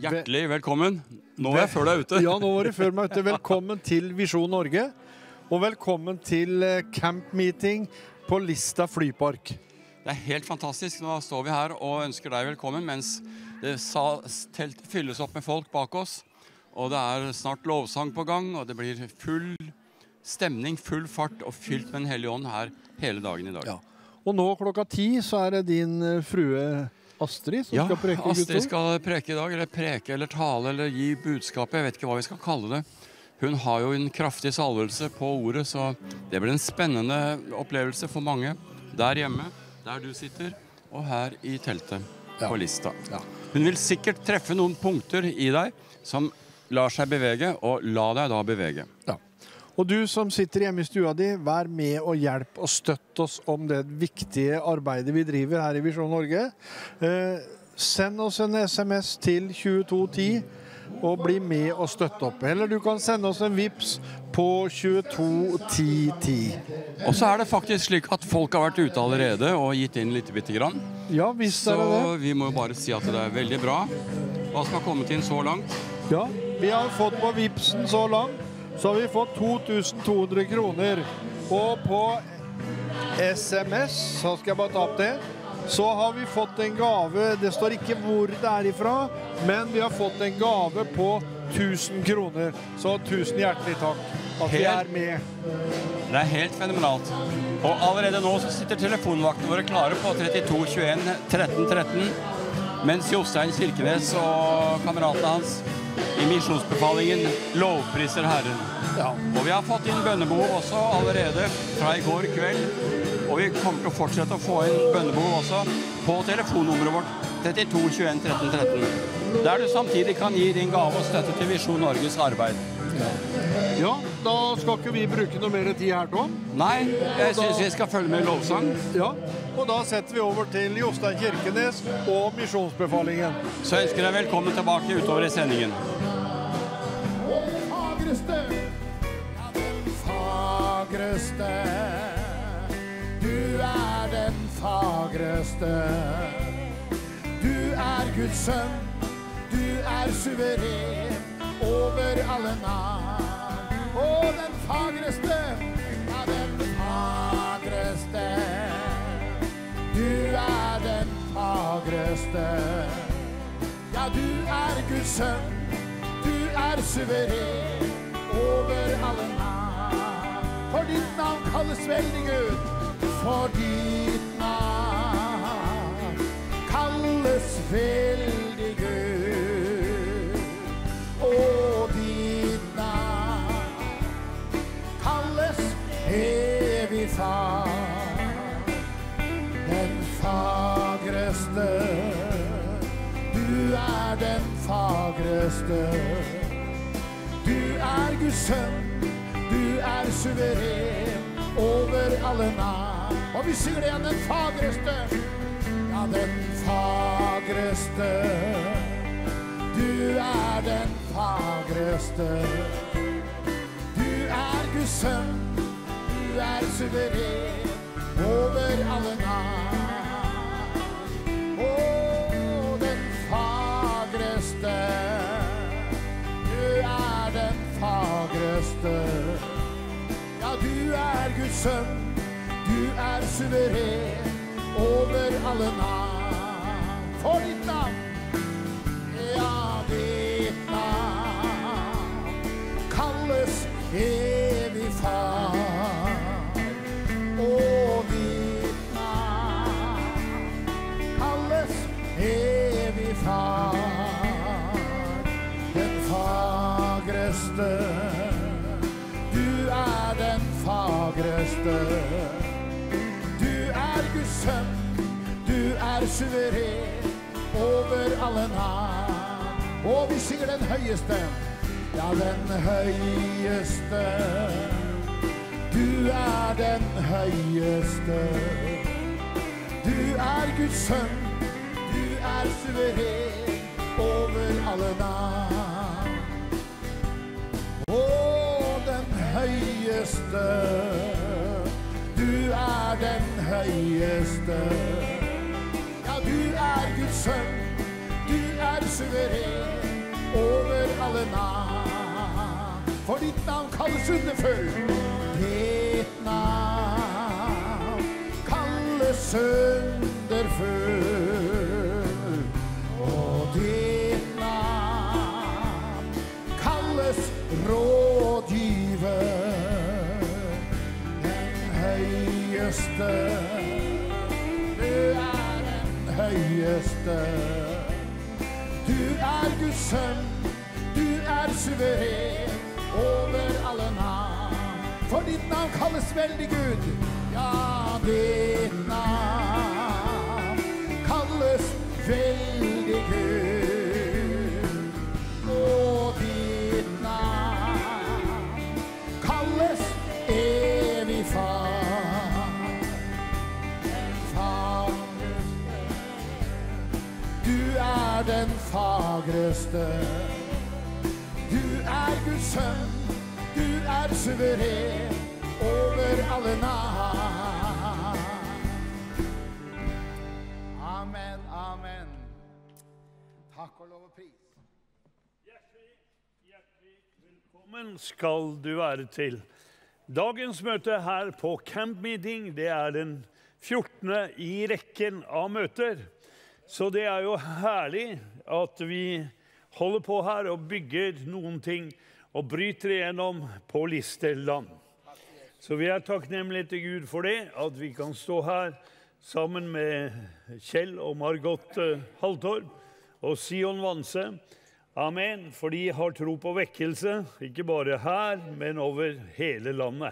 Hjertelig velkommen. Nå er jeg før deg ute. Ja, nå var det før meg ute. Velkommen til Visjon Norge, og velkommen til camp meeting på Lista flypark. Det er helt fantastisk. Nå står vi her og ønsker deg velkommen, mens teltet fylles opp med folk bak oss. Og det er snart lovsang på gang, og det blir full stemning, full fart og fylt med Den hellige ånd her hele dagen i dag. Ja. Og nå klokka 10 så er det din frue Astrid som skal preke. Ja, Astrid skal preke i dag, eller preke, eller tale, eller gi budskapet. Jeg vet ikke hva vi skal kalle det. Hun har jo en kraftig salvelse på ordet, så det blir en spennende opplevelse for mange. Der hjemme, der du sitter, og her i teltet på Lista. Ja. Hun vil sikkert treffe noen punkter i deg som lar seg bevege, og la deg da bevege. Ja. Og du som sitter hjemme i stua di, vær med og hjelp og støtt oss om det viktige arbeidet vi driver her i Visjon Norge. Send oss en SMS til 2210 og bli med og støtte opp. Eller du kan sende oss en vips på 221010. Og så er det faktisk slik at folk har vært ute allerede og gitt inn litt bitte grann. Ja, visst er det det. Så vi må bare si at det er veldig bra. Hva som har kommet inn så langt? Ja, vi har fått på vipsen så langt. Så har vi fått 2200 kroner, og på SMS, så skal jeg bare ta opp det, så har vi fått en gave, det står ikke hvor det er ifra, men vi har fått en gave på 1000 kroner, så 1000 hjertelig takk at vi er med. Det er helt fenomenalt. Og allerede nå så sitter telefonvaktene våre klare på 32 21 13 13, mens Jostein Kirkenes og kameratene hans i misjonsbefalingen lovpriser Herren. Ja. Og vi har fått inn bønnebehov også allerede fra i går kveld. Og vi kommer til å fortsette å få inn bønnebehov også på telefonnummeret vårt 32 21 13 13. Der du samtidig kan gi din gave og støtte til Visjon Norges arbeid. Ja, da skal ikke vi bruke noe mer tid her, Tom. Nei, jeg synes vi skal følge med lovsang. Ja, og da setter vi over til Jostein Kirkenes og misjonsbefalingen. Så ønsker jeg velkommen tilbake utover i sendingen. Fagreste, ja, den fagreste. Du er den fagreste. Du er Guds sønn, du er suveren over alle navn. Og den fagreste, ja, den fagreste. Du er den fagreste. Ja, du er Guds sønn, du er suveren over alle navn. For ditt navn kalles veldig Gud, for ditt navn kalles veldig Gud. Og ditt navn kalles evig far. Den fagreste, du er den fagreste. Du er Guds sønn, du er suveren over alle navn. Og vi synger det igjen, den fagreste. Ja, den fagreste. Du er den fagreste. Du er Guds sønn, du er suveren over alle navn. Å, den fagreste. Du er den fagreste. Ja, du er Guds sønn, du er suveren over alle navn. For ditt navn, ja, ditt navn kalles evig far. Og ditt navn kalles evig far. Den fagreste, du er den fagreste. Du er Guds sønn, du er suveren over alle navn. Og vi synger den høyeste, ja, den høyeste. Du er den høyeste. Du er Guds sønn, du er suveren over alle navn. Å, den høyeste. Du er den høyeste. Ja, du er Guds sønn, du er suveren over alle navn. For ditt navn kalles underfull. Ditt navn kalles underfull. Og ditt navn kalles rådgiver. Den høyeste, du den høyeste. Du Guds sønn, du suveren over alle navn. For ditt navn kalles veldig Gud. Ja, ditt navn kalles veldig Gud. Og ditt navn kalles evig far. Du den fagreste. Du Guds sønn, du suveren over alle navn. Amen, amen. Takk og lov og pris. Hjertelig velkommen skal du være til. Dagens møte her på Camp Meeting, det den 14. i rekken av møter. Så det jo herlig at vi holder på her og bygger noen ting og bryter igjennom på Listerland. Så vi takknemlige til Gud for det, at vi kan stå her sammen med Kjell og Margot Haltorp og Sion Vanse. Amen, for de har tro på vekkelse, ikke bare her, men over hele landet.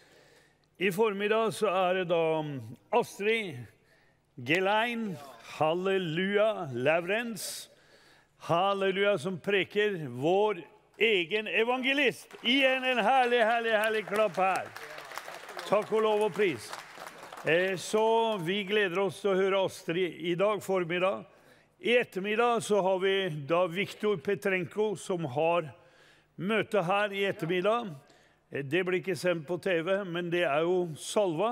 I formiddag så det da Astrid Gelein, halleluja, Laurens, halleluja, som preker vår egen evangelist. Igjen en herlig klapp her. Takk og lov og pris. Så vi gleder oss til å høre Astrid i dag formiddag. I ettermiddag så har vi da Viktor Petrenko som har møte her i ettermiddag. Det blir ikke sendt på TV, men det jo salva.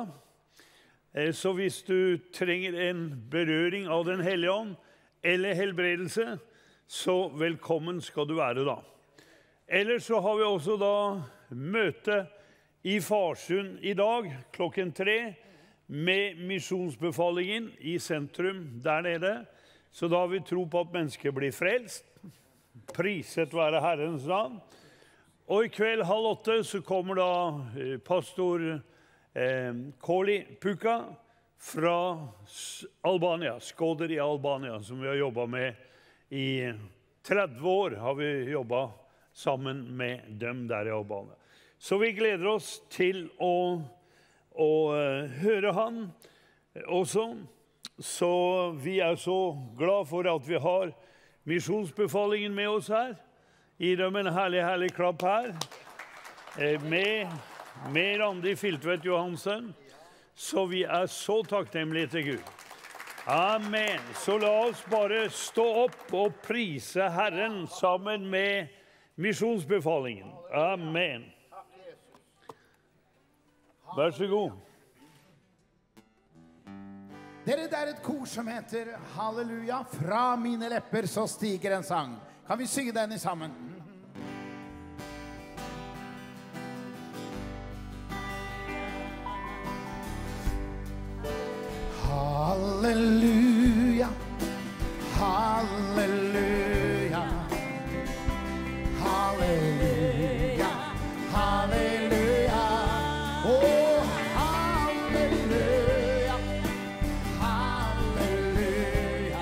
Så hvis du trenger en berøring av den hellige ånd, eller helbredelse, så velkommen skal du være da. Ellers så har vi også da møte i Farsund i dag, klokken 3, med misjonsbefalingen i sentrum der nede. Så da har vi tro på at mennesker blir frelst. Priset være Herrens navn. Og i kveld 7:30 så kommer da pastor Koli Puka fra Albania, Skoder i Albania, som vi har jobbet med i 30 år, har vi jobbet sammen med dem der i Albania. Så vi gleder oss til å høre han også. Så vi så glad for at vi har misjonsbefalingen med oss her. Gi dem en herlig klapp her. Med Randi Filtvedt Johansen. Så vi så takknemlige til Gud. Amen. Så la oss bare stå opp og prise Herren sammen med misjonsbefalingen. Amen. Vær så god. Dere, det et kor som heter Halleluja. Fra mine lepper så stiger en sang. Kan vi synge den i sammen? Halleluja, halleluja, halleluja, halleluja, oh halleluja, halleluja,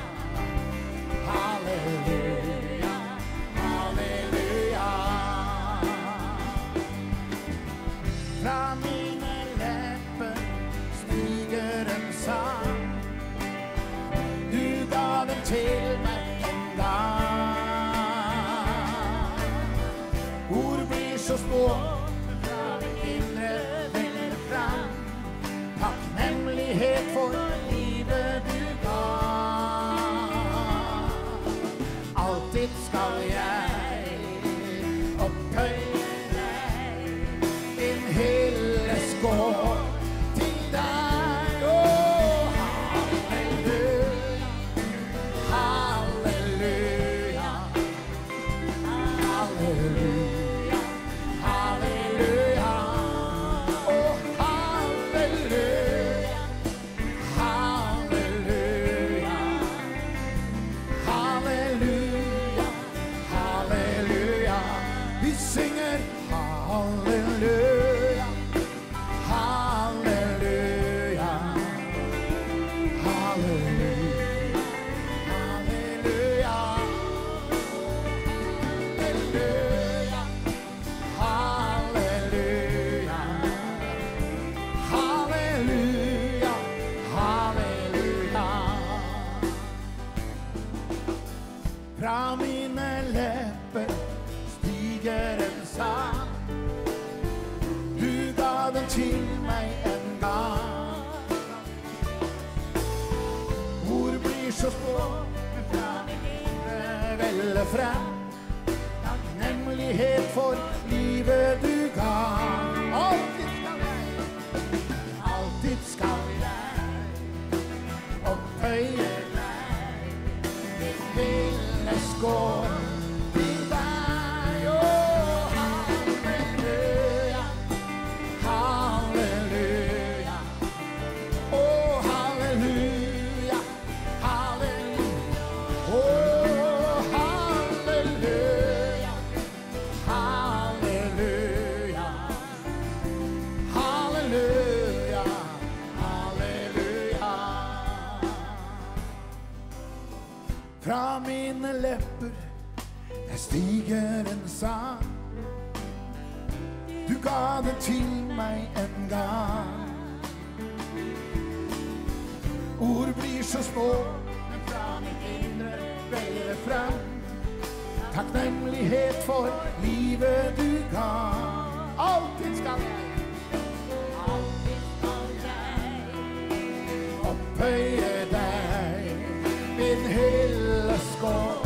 halleluja, halleluja. Fra mine lepper stiger en sang. Du ga den til meg en gang. Ord blir så små, fra det indre veller fram. Takknemlighet for livet du ga. Alltid skal jeg opphøye deg, en hylleskål til deg. Oh, halleluja, halleluja, Fra mine lepper stiger en sang. Du ga den til meg en gang. Ord blir så små, men fra mitt indre veller frem. Takknemlighet for livet du ga. Alltid skal jeg opphøye deg. Mitt felles går til deg. Åh, halleluja, halleluja. Åh, halleluja, halleluja. Åh, halleluja, halleluja. Halleluja, halleluja. Fra mine lepper der stiger en sang. Du ga det til meg en gang. Ord blir så små, men fra mitt indre veller frem. Takknemlighet for livet du ga. Alltid skal jeg opphøye deg. Min hele skår.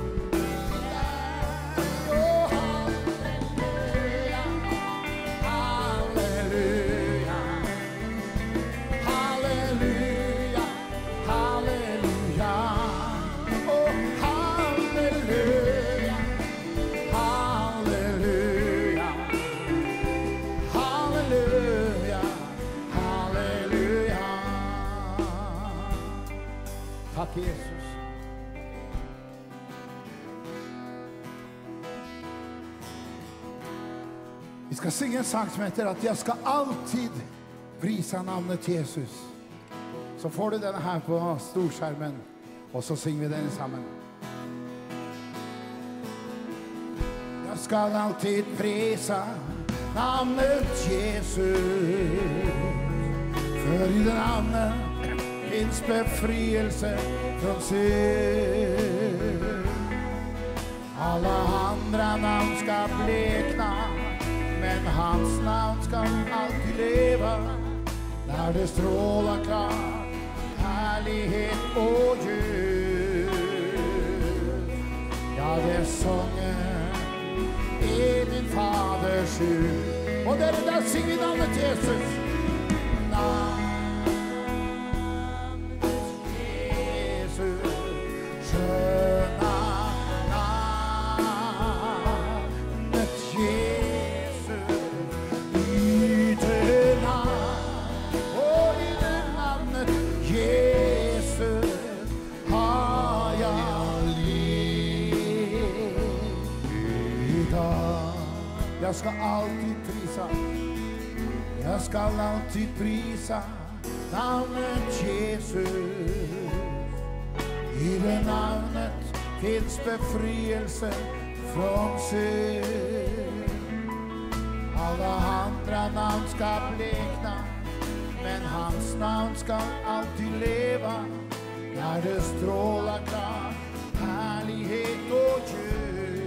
Takk, Jesus. Vi skal synge en sang som heter at jeg skal alltid prisa navnet Jesus. Så får du denne her på storskjermen, og så synger vi den sammen. Jeg skal alltid prisa navnet Jesus, for i det navnet finns befrielse från synd. Alla andra namn ska blekna, men hans namn ska alltid leva. När det strålar klart, härlighet och ljus. Ja, det sången är min faders hus. Och där synger vi namnet Jesus. Jag ska alltid prisa, jag ska alltid prisa namnet Jesus. I det namnet finns befrielse från synd. Alla andra namn ska blekna, men hans namn ska alltid leva. När det strålar klart, härlighet och ljus.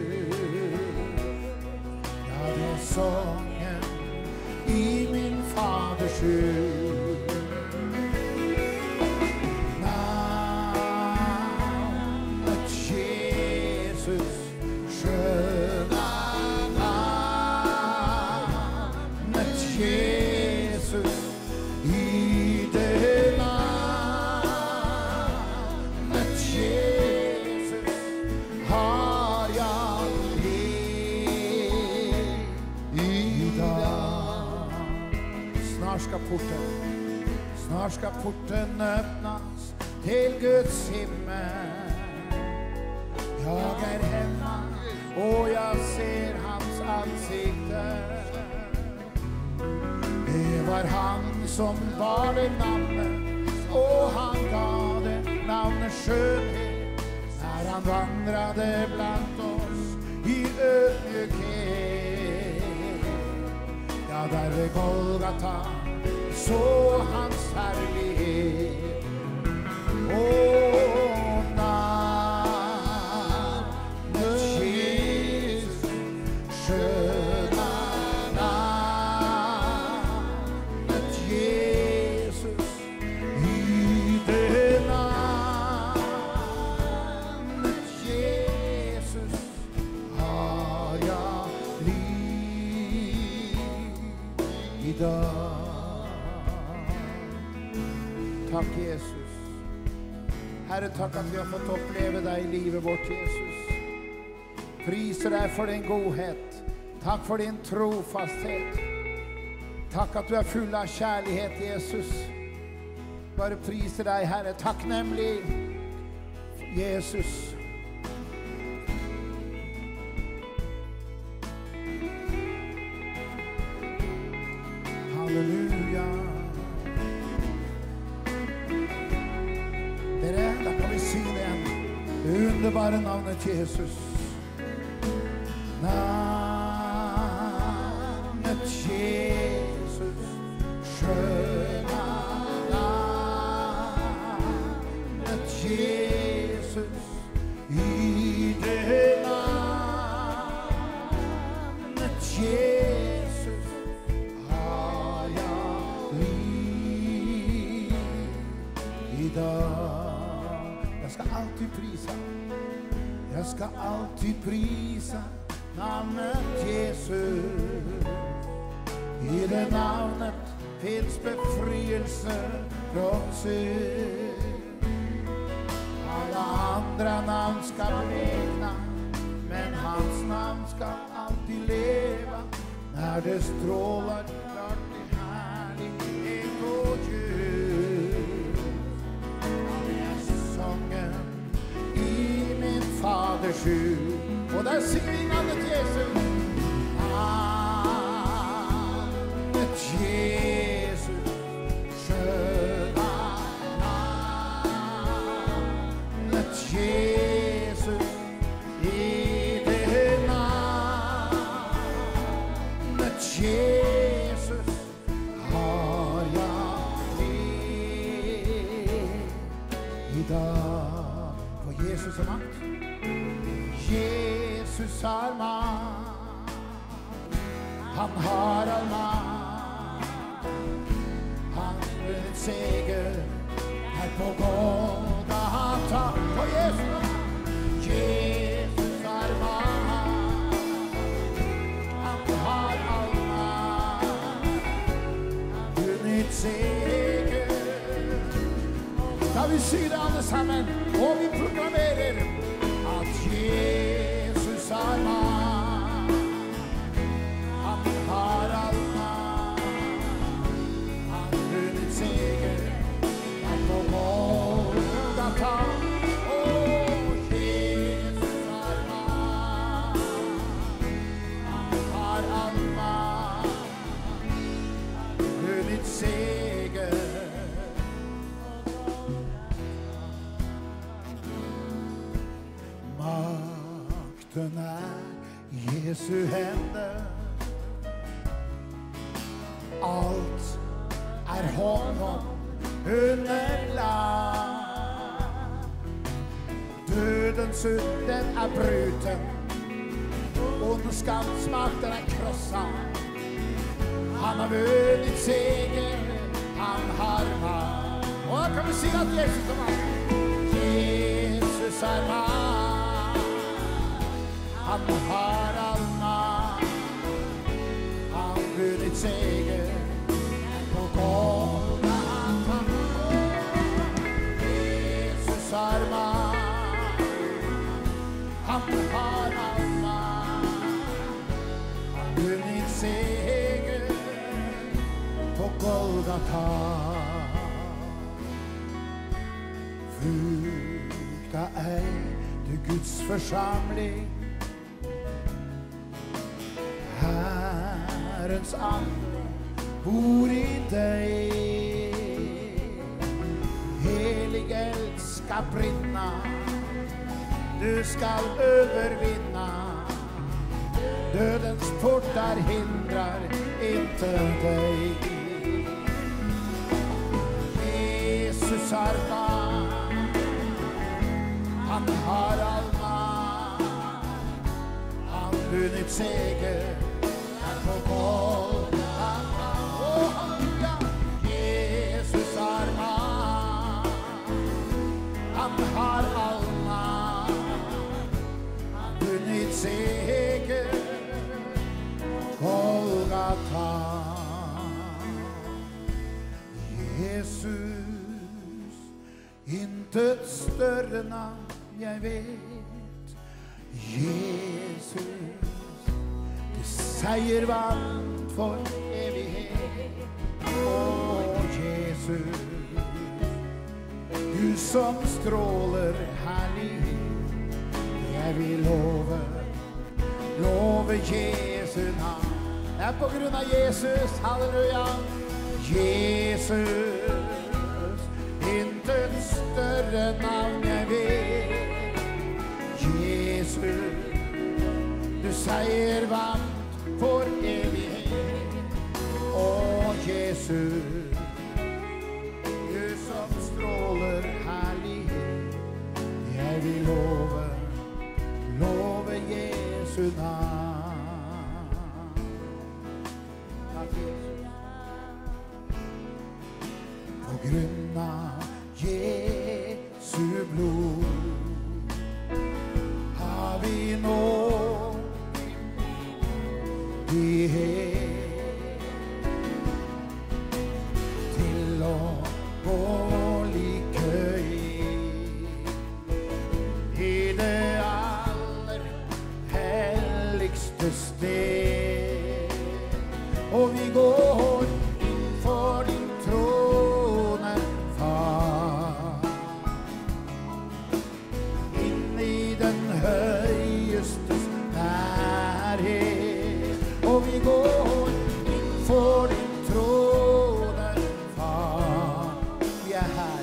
Sången i min faders hus. Namnet Jesus, sköna namnet Jesus. I det namnet Jesus har jag Snart ska porten öppnas till Guds himmel. Jag är hemma och jag ser hans ansikte. Det var han som bar det namnet, och han gav det namnet skönhet. När han vandrade bland oss i ödmjukhet. Ja, där vid Golgata så hans härlighet. Åh, namnet Herre, takk at vi har fått oppleve deg i livet vårt, Jesus. Priser deg for din godhet. Takk for din trofasthet. Takk at du er full av kjærlighet, Jesus. Bare priser deg, Herre, takknemlig Jesus. Halleluja. Dere, da kan vi si det igjen. Det underbare navnet Jesus. Navnet Jesus. Skjønne navnet Jesus. I det navnet Jesus har jeg liv i dag. Jeg skal alltid prise. Jeg skal alltid prise navnet Jesus. I det navnet finnes befrielse fra synd. Alle andre navn skal blekne, men hans navn skal alltid leve. Når det stråler klart i herlighet og ljus. Han er sangen i min faders hus. Og der sier vi navnet Jesus. Navnet Jesus. Skjønne navnet Jesus. I det navnet Jesus har jeg liv i dag. For Jesus er makt. Jesus har makt. Han har all makt. Han vunnet seger her på Golgata. For Jesus har makt. Han har all makt. Han vunnet seger. Da vi sier det alle sammen, og vi proklamerer at Jesus har makt. Han har all makt. Han vunnet seger her på Golgata. Jesus har makt. Han har all makt. Han vunnet seger. Makten er Jesu hende. Alt er hånden underlagt. Dødens den er bruten. Ondskapens makter er krosset. Han har vunnet seger. Han har makt. Og da kan vi si at Jesus har makt. Jesus har makt. Han har all makt. Han vunnet seger på Golgata. Jesus har makt. Han har all makt. Han vunnet seger på Golgata. Frukta ei du Guds forsamling. Herrens ande bor i deg. Helig eld skal brinne. Du skal overvinne. Dødens portar hindrar inte deg. Jesus har makt. Han har all makt. Han vunnet seger her på Golgata. Åh, halleluja! Jesus har makt. Han har all makt. Han vunnet seger Golgata. Jesus, intet større navn jeg vet. Jesus, du seier vant for evighet. Å, Jesus, du som stråler herlig. Jeg vil love Jesu navn. Det er på grunn av Jesus, halleluja. Jesus, intet større navn jeg vet. Jesus, du seier vant for evighet. Å, Jesus, du som stråler herlighet. Jeg vil love Jesu navn. Takk, Jesus. På grunn av Jesu blod har vi nå frihet til å gå like i det aller helligste sted. Og vi går inn for din trone, Far, inn i den høyestes nærhet. Og vi går inn for din trone, Far. Vi er her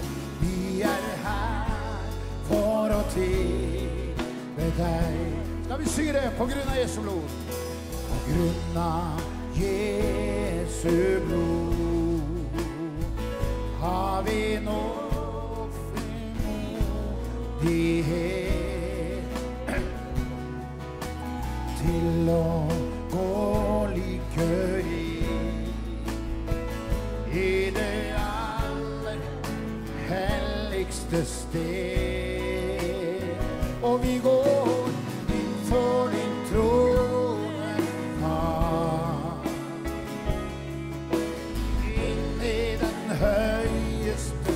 for å tilbe deg. Skal vi si det på grunn av Jesu blod? På grunn av Jesu blod har vi nå frimodighet til å gå like i det aller helligste sted. Og vi går inn for din trone, Far, inn i den høyeste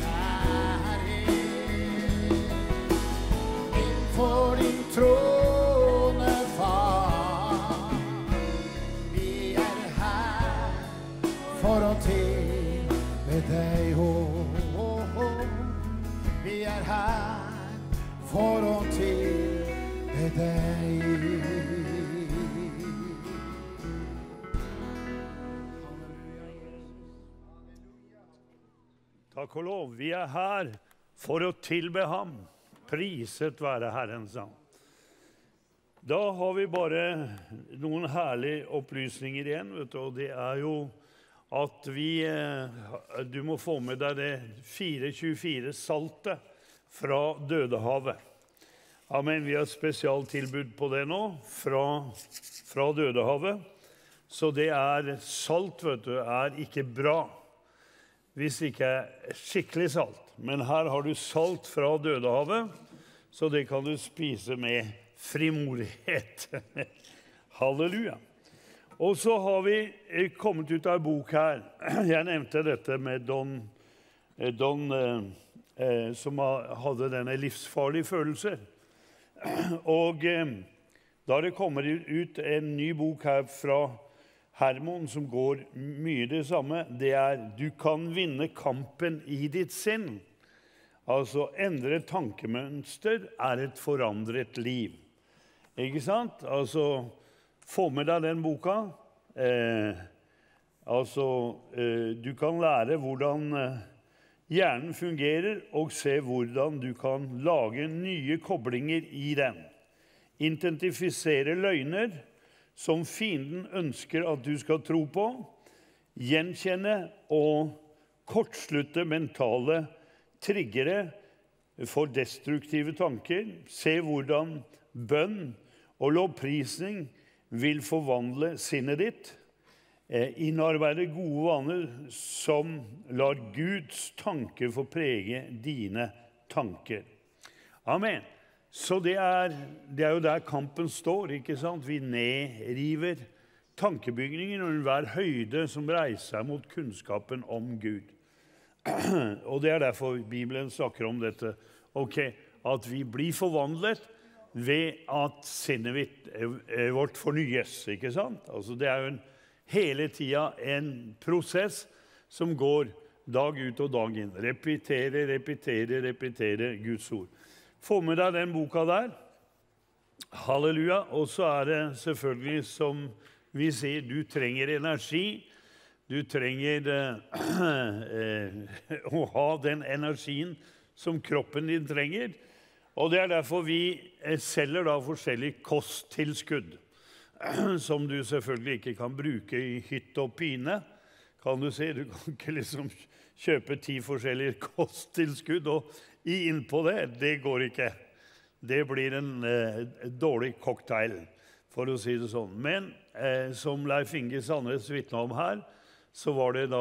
nærhet. Inn for din trone, Far. Vi er her for å tilbe deg, vi er her for å tilbe deg. Takk og lov, vi er her for å tilbe ham. Priset være Herrens navn. Da har vi bare noen herlige opplysninger igjen, vet du, og det er jo at du må få med deg det 424 saltet fra Dødehavet. Amen, vi har spesialtilbud på det nå, fra Dødehavet. Så det er salt, vet du, er ikke bra, hvis det ikke er skikkelig salt. Men her har du salt fra Dødehavet, så det kan du spise med frimodighet. Halleluja. Og så har vi kommet ut av en bok her. Jeg nevnte dette med Don som hadde denne livsfarlige følelser. Og da det kommer ut en ny bok her fra Hermon som går mye det samme. Det er «Du kan vinne kampen i ditt sinn». Altså, endre tankemønster er et forandret liv. Ikke sant? Altså, få med deg den boka. Du kan lære hvordan hjernen fungerer, og se hvordan du kan lage nye koblinger i den. Identifisere løgner som fienden ønsker at du skal tro på. Gjenkjenne og kortslutte mentale triggere for destruktive tanker. Se hvordan bønn og lovprisning vil forvandle sinnet ditt. Innarbeide gode vaner som lar Guds tanker få prege dine tanker. Amen. Så det er jo der kampen står, ikke sant? Vi nedriver tankebygningen og enhver høyde som reiser seg mot kunnskapen om Gud. Og det er derfor Bibelen snakker om dette, ok, at vi blir forvandlet ved at sinnet vårt fornyes, ikke sant? Altså det jo hele tiden en prosess som går dag ut og dag inn. Repetere Guds ord. Få med deg den boka der. Halleluja. Og så det selvfølgelig som vi sier, du trenger energi. Du trenger å ha den energien som kroppen din trenger. Og det derfor vi selger da forskjellige kosttilskudd, som du selvfølgelig ikke kan bruke i hytt og pine. Kan du se, du kan ikke liksom kjøpe 10 forskjellige kosttilskudd og inn på det. Det går ikke. Det blir en dårlig cocktail, for å si det sånn. Men som Leif Inge Sandnes vitnet om her, så var det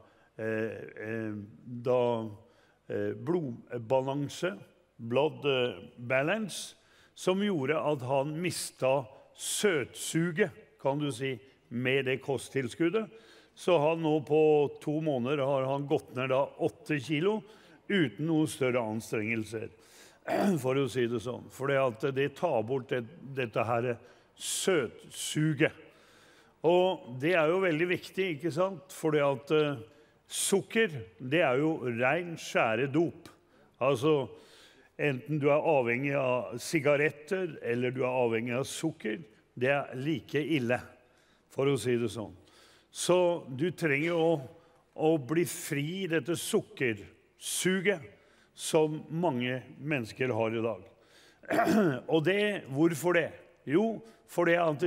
da blodbalanse, blood balance, som gjorde at han mistet søtsuget, kan du si, med det kosttilskuddet. Så han nå på 2 måneder har han gått ned da 8 kilo uten noen større anstrengelser, for å si det sånn. For det tar bort dette her søtsuget. Og det jo veldig viktig, ikke sant? For sukker, det jo ren skjæredop. Altså, enten du avhengig av sigaretter, eller du avhengig av sukker, det like ille, for å si det sånn. Så du trenger å bli fri i dette sukkersuget som mange mennesker har i dag. Og hvorfor det? Jo, fordi at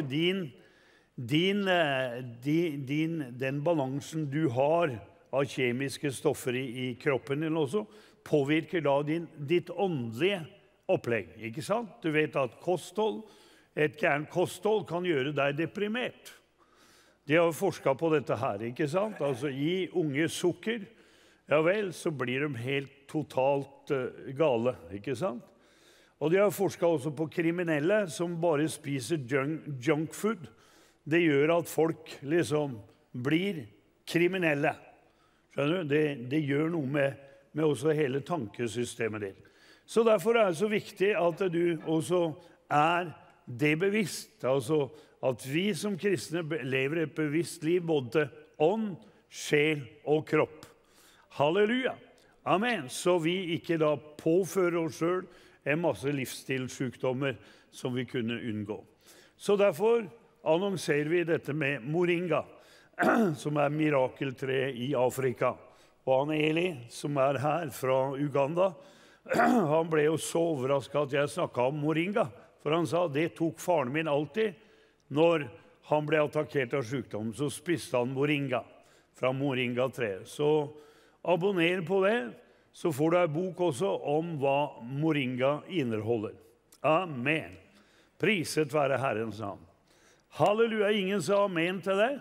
den balansen du har av kjemiske stoffer i kroppen din også, påvirker da ditt åndelige opplegg, ikke sant? Du vet at et gærent kosthold kan gjøre deg deprimert. De har forsket på dette her, ikke sant? Altså, gi unge sukker, ja vel, så blir de helt totalt gale, ikke sant? Og de har forsket også på kriminelle som bare spiser junk food. Det gjør at folk liksom blir kriminelle. Skjønner du? Det gjør noe med også hele tankesystemet ditt. Så derfor det så viktig at du også det bevisst. Altså at vi som kristne lever et bevisst liv, både ånd, sjel og kropp. Halleluja! Amen! Så vi ikke da påfører oss selv en masse livsstilssykdommer som vi kunne unngå. Så derfor annonserer vi dette med moringa, som mirakeltre i Afrika. Og han Eli, som her fra Uganda, han ble jo så overrasket at jeg snakket om moringa. For han sa, det tok faren min alltid. Når han ble attakkert av sykdom, så spiste han moringa fra moringa-treet. Så abonner på det, så får du en bok også om hva moringa inneholder. Amen. Priset være Herrens navn. Halleluja, ingen sa amen til det?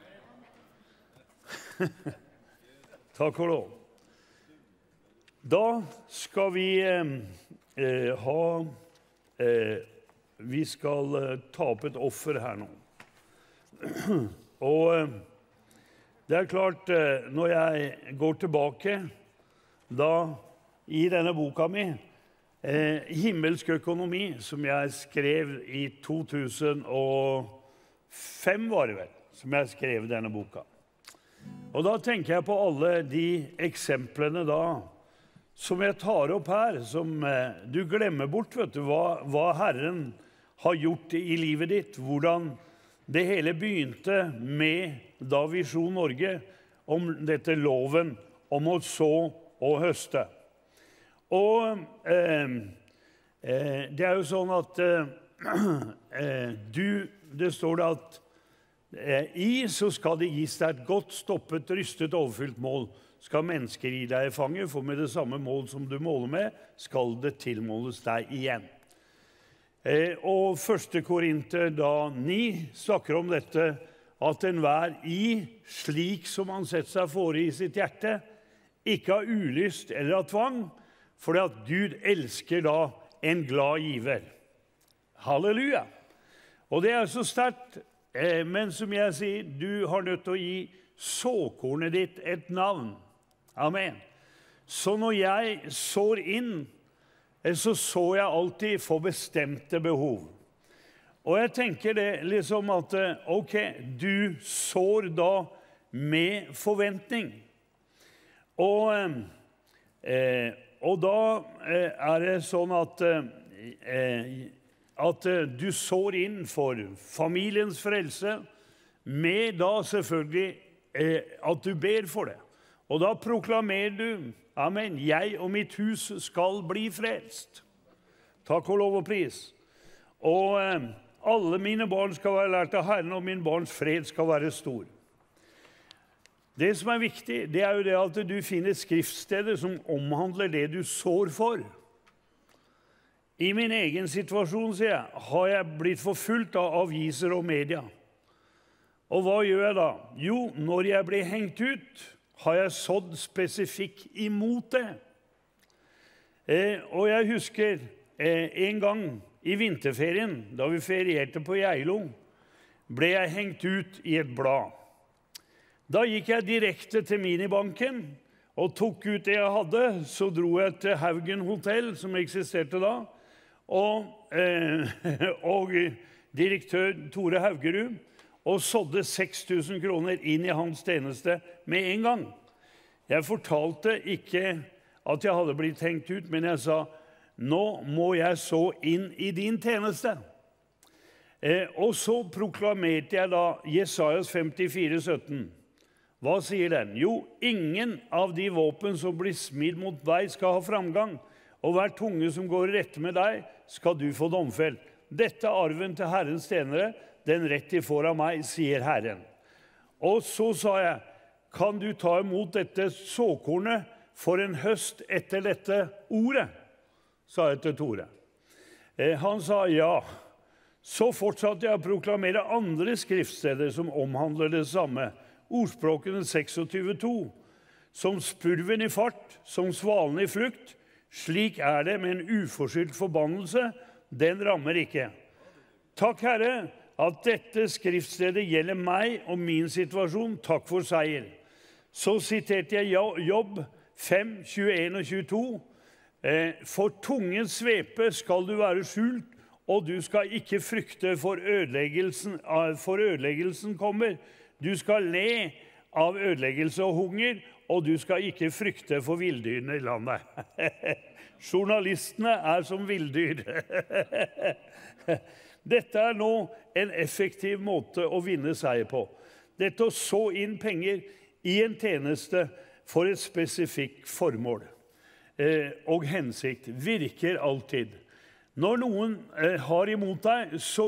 Takk og lov. Da skal vi vi skal ta opp et offer her nå. Og det klart, når jeg går tilbake, da i denne boka mi, Himmelsk økonomi, som jeg skrev i 2005 var det vel, som jeg skrev denne boka. Og da tenker jeg på alle de eksemplene da, som jeg tar opp her, som du glemmer bort, vet du, hva Herren har gjort i livet ditt, hvordan det hele begynte med da Visjon Norge, om dette loven om å så og høste. Og det jo sånn at det står det at så skal det gis deg et godt stoppet, rystet, overfylt mål. Skal mennesker gi deg fange, for med det samme mål som du måler med, skal det tilmåles deg igjen. Og 1. Korinter 9 snakker om dette, at enhver slik som han setter seg fore i sitt hjerte, ikke av ulyst eller av tvang, for at Gud elsker da en glad giver. Halleluja! Og det så sterkt, men som jeg sier, du har nødt til å gi såkornet ditt et navn. Amen. Så når jeg sår inn så jeg alltid for bestemte behov. Og jeg tenker det liksom at, ok, du sår da med forventning. Og da det sånn at du sår inn for familiens frelse, med da selvfølgelig at du ber for det. Og da proklamerer du, amen, jeg og mitt hus skal bli frelst. Takk og lov og pris. Og alle mine barn skal være lært av Herren, og min barns fred skal være stor. Det som viktig, det jo det at du finner skriftsteder som omhandler det du sår for. I min egen situasjon, sier jeg, har jeg blitt forfulgt av aviser og media. Og hva gjør jeg da? Jo, når jeg blir hengt ut, har jeg sådd spesifikk imot det. Og jeg husker en gang i vinterferien, da vi ferierte på Geilo, ble jeg hengt ut i et blad. Da gikk jeg direkte til minibanken og tok ut det jeg hadde. Så dro jeg til Haugen Hotel, som eksisterte da, og direktør Tore Haugerud, og sådde 6 000 kroner inn i hans tjeneste med en gang. Jeg fortalte ikke at jeg hadde blitt hengt ut, men jeg sa, nå må jeg så inn i din tjeneste. Og så proklamerte jeg da Jesajas 54:17. Hva sier den? Jo, ingen av de våpen som blir smidd mot deg skal ha framgang, og hver tunge som går i rette med deg skal du få domfelt. Dette arven til Herrens tjenere, den rett de får av meg, sier Herren. Og så sa jeg, kan du ta imot dette såkornet for en høst etter dette ordet? Sa jeg til Tore. Han sa ja. Så fortsatte jeg å proklamere andre skriftsteder som omhandler det samme. Ordspråkene 26:2. Som spurven i fart, som svalen i flukt, slik det med en uforskyldt forbannelse, den rammer ikke. Takk, Herre, at dette skriftstedet gjelder meg og min situasjon. Takk for seier. Så siterte jeg Jobb 5, 21 og 22. For tungens svepe skal du være skjult, og du skal ikke frykte for ødeleggelsen kommer. Du skal le av ødeleggelse og hunger, og du skal ikke frykte for vilddyrene i landet. Journalistene som villdyr. Dette nå en effektiv måte å vinne seier på. Dette å så inn penger i en tjeneste for et spesifikt formål og hensikt virker alltid. Når noen har imot deg, så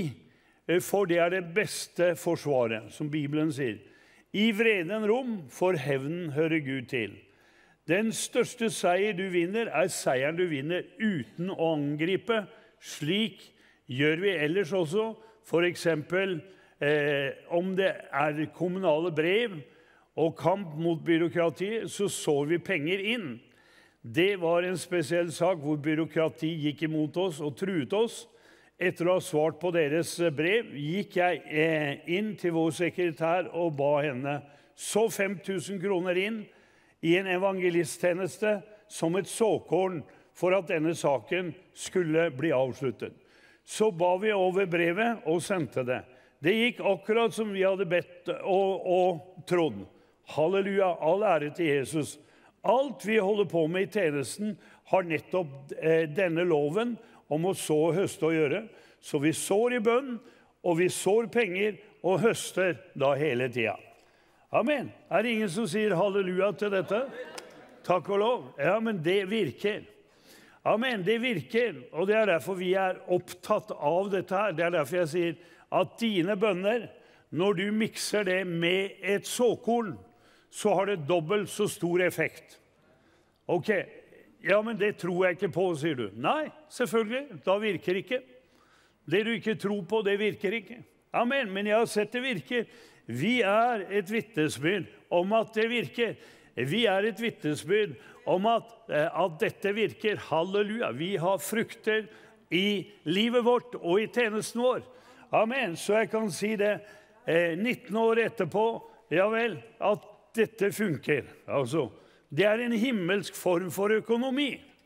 for det det beste forsvaret, som Bibelen sier. I vreden rom, for hevnen hører Gud til. Den største seier du vinner, seieren du vinner uten å angripe. Slik gjør vi ellers også, for eksempel om det kommunale brev og kamp mot byråkratiet, så sår vi penger inn. Det var en spesiell sak hvor byråkrati gikk imot oss og truet oss. Etter å ha svart på deres brev, gikk jeg inn til vår sekretær og ba henne så 5 000 kroner inn i en evangelisttjeneste som et såkorn for at denne saken skulle bli avsluttet. Så ba vi over brevet og sendte det. Det gikk akkurat som vi hadde bedt og trodd. Halleluja, all ære til Jesus. Alt vi holder på med i tjenesten har nettopp denne loven om å så, høste og gjøre. Så vi sår i bønn, og vi sår penger og høster da hele tiden. Amen. Det ingen som sier halleluja til dette? Takk og lov. Ja, men det virker. Amen, det virker, og det derfor vi opptatt av dette her. Det derfor jeg sier at dine bønner, når du mikser det med et såkorn, så har det dobbelt så stor effekt. Ok, ja, men det tror jeg ikke på, sier du. Nei, selvfølgelig, da virker ikke. Det du ikke tror på, det virker ikke. Amen, men jeg har sett det virker. Vi et vittnesbyrd om at det virker. Vi et vittnesbyrd om at dette virker. Halleluja. Vi har frukter i livet vårt og i tjenesten vår. Amen. Så jeg kan si det 19 år etterpå, ja vel, at dette funker. Altså, det en himmelsk form for økonomi.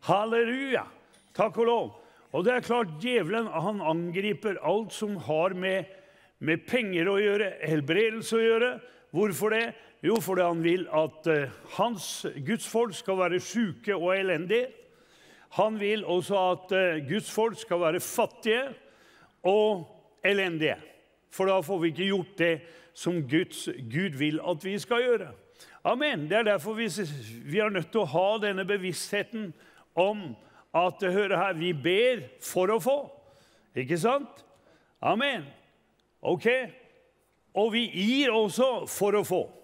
Halleluja! Takk og lov. Og det klart, djevelen, han angriper alt som har med penger å gjøre, helbredelse å gjøre. Hvorfor det? Jo, fordi han vil at hans Guds folk skal være syke og elendige. Han vil også at Guds folk skal være fattige og elendige. For da får vi ikke gjort det som Gud vil at vi skal gjøre. Amen. Det derfor vi nødt til å ha denne bevisstheten om at hør her, vi ber for å få. Ikke sant? Amen. Ok. Og vi gir også for å få.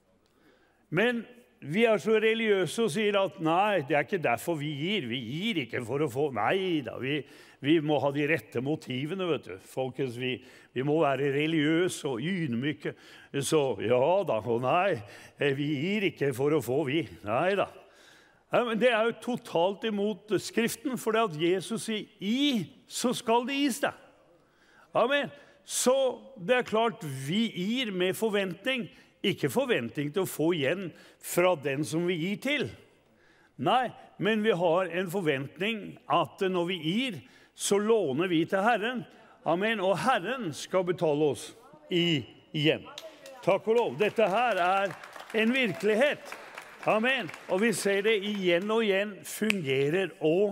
Men vi så religiøse og sier at nei, det ikke derfor vi gir. Vi gir ikke for å få. Nei da, vi må ha de rette motivene, vet du. Folkens, vi må være religiøse og ydmyke. Så ja da, og nei, vi gir ikke for å få, vi. Nei da. Men det jo totalt imot Skriften, for det at Jesus sier, så skal det gis deg. Amen. Så det klart, vi gir med forventning, ikke forventning til å få igjen fra den som vi gir til. Nei, men vi har en forventning at når vi gir, så låner vi til Herren. Amen, og Herren skal betale oss igjen. Takk og lov. Dette her en virkelighet. Amen. Og vi ser det igjen og igjen fungerer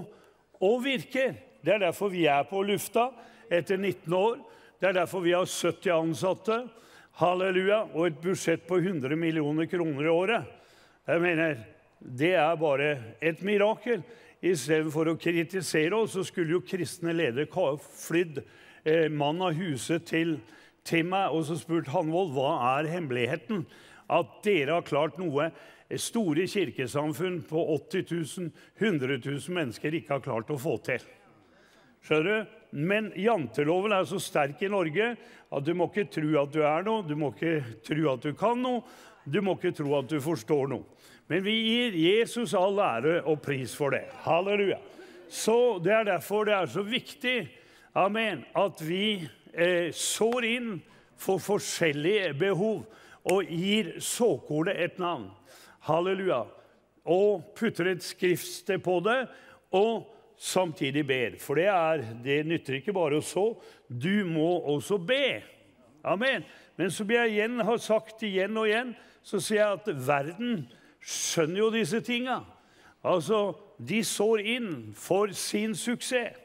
og virker. Det derfor vi på lufta etter 19 år. Det derfor vi har 70 ansatte. Halleluja. Og et budsjett på 100 millioner kroner i året. Jeg mener, det bare et mirakel. I stedet for å kritisere oss, så skulle jo kristne ledere flydd mann av huset til meg, og så spurte Hanvold, hva hemmeligheten? At dere har klart noe store kirkesamfunn på 80 000, 100 000 mennesker ikke har klart å få til. Skjønner du? Men janteloven så sterk i Norge at du må ikke tro at du noe, du må ikke tro at du kan noe, du må ikke tro at du forstår noe. Men vi gir Jesus all ære og pris for det. Halleluja. Så det derfor det så viktig, amen, at vi sår inn for forskjellige behov og gir såkornet et navn. Halleluja. Og putter et skriftsted på det, og samtidig ber. For det nytter ikke bare å så, du må også be. Amen. Men som jeg har sagt igjen og igjen, så sier jeg at verden skjønner jo disse tingene. Altså, de sår inn for sin suksess.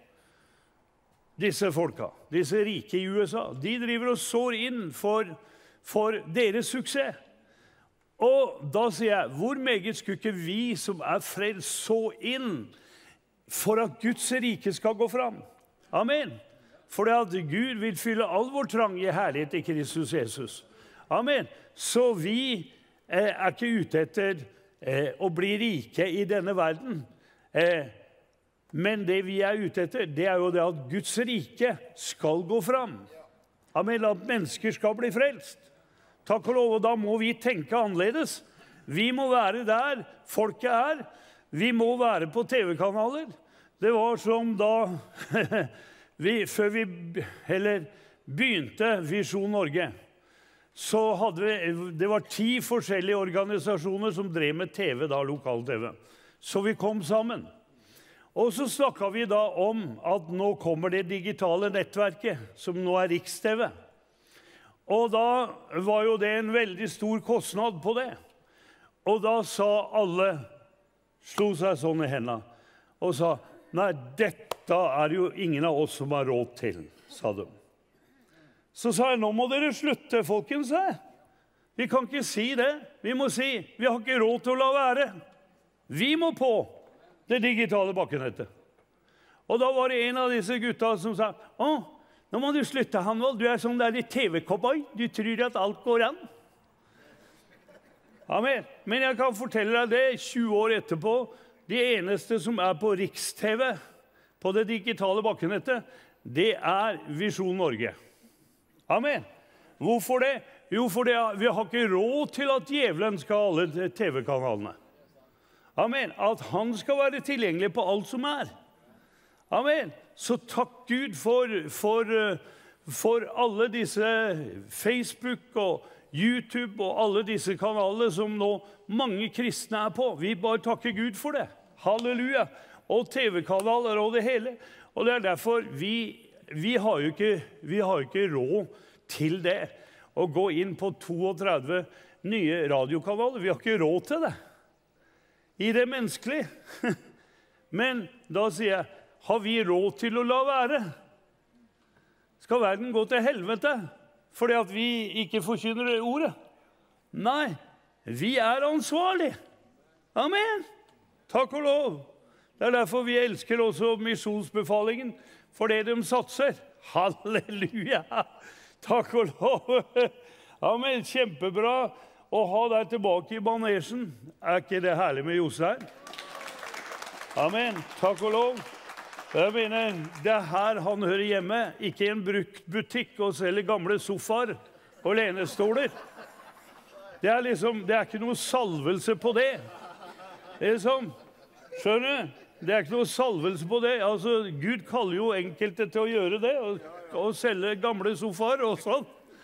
Disse folka, disse rike i USA, de driver og sår inn for deres suksess. Og da sier jeg, hvor meget skulle ikke vi som frelst så inn for at Guds rike skal gå fram? Amen. For det at Gud vil fylle all vår trang i herlighet i Kristus Jesus. Amen. Så vi ikke ute etter å bli rike i denne verden. Men det vi ute etter, det jo det at Guds rike skal gå fram. Amen. At mennesker skal bli frelst. Takk og lov, og da må vi tenke annerledes. Vi må være der folket Vi må være på TV-kanaler. Det var som da, før vi begynte Visjon Norge, så det var 10 forskjellige organisasjoner som drev med TV, da lokal-TV. Så vi kom sammen. Og så snakket vi da om at nå kommer det digitale nettverket, som nå Riks-TV. Og da var jo det en veldig stor kostnad på det. Og da sa alle, slo seg sånn i hendene, og sa, nei, dette jo ingen av oss som har råd til, sa de. Så sa jeg, nå må dere slutte, folkens. Vi kan ikke si det. Vi må si, vi har ikke råd til å la være. Vi må på det digitale bakkenettet. Og da var det en av disse gutta som sa, nå må du slutte, Hanvold. Du sånn der TV-cowboy. Du tror at alt går an. Amen. Men jeg kan fortelle deg det, 20 år etterpå, de eneste som på Riks-TV, på det digitale bakkenettet, det Visjon Norge. Amen. Hvorfor det? Jo, for vi har ikke råd til at djevelen skal ha alle TV-kanalene. Amen. At han skal være tilgjengelig på alt som Amen. Så takk Gud for alle disse Facebook og YouTube og alle disse kanalene som nå mange kristne på. Vi bare takker Gud for det. Halleluja. og TV-kanaler og det hele. Og det derfor vi har jo ikke råd til det, å gå inn på 32 nye radiokanaler. Vi har ikke råd til det. I det menneskelige. Men da sier jeg, har vi råd til å la være? Skal verden gå til helvete fordi at vi ikke forkynner ordet? Nei, vi er ansvarlige. Amen. Takk og lov. Det derfor vi elsker også misjonsbefalingen, for det de satser. Halleluja. Takk og lov. Amen, kjempebra å ha deg tilbake i manesjen. Er ikke det herlig med Jostein? Amen, takk og lov. Jeg mener, det her han hører hjemme, ikke i en brukt butikk og selger gamle sofaer og lenestoler. Det er ikke noe salvelse på det. Det skjønner du? Det er ikke noe salvelse på det. Altså, Gud kaller jo enkelte til å gjøre det, og selge gamle sofaer og sånn.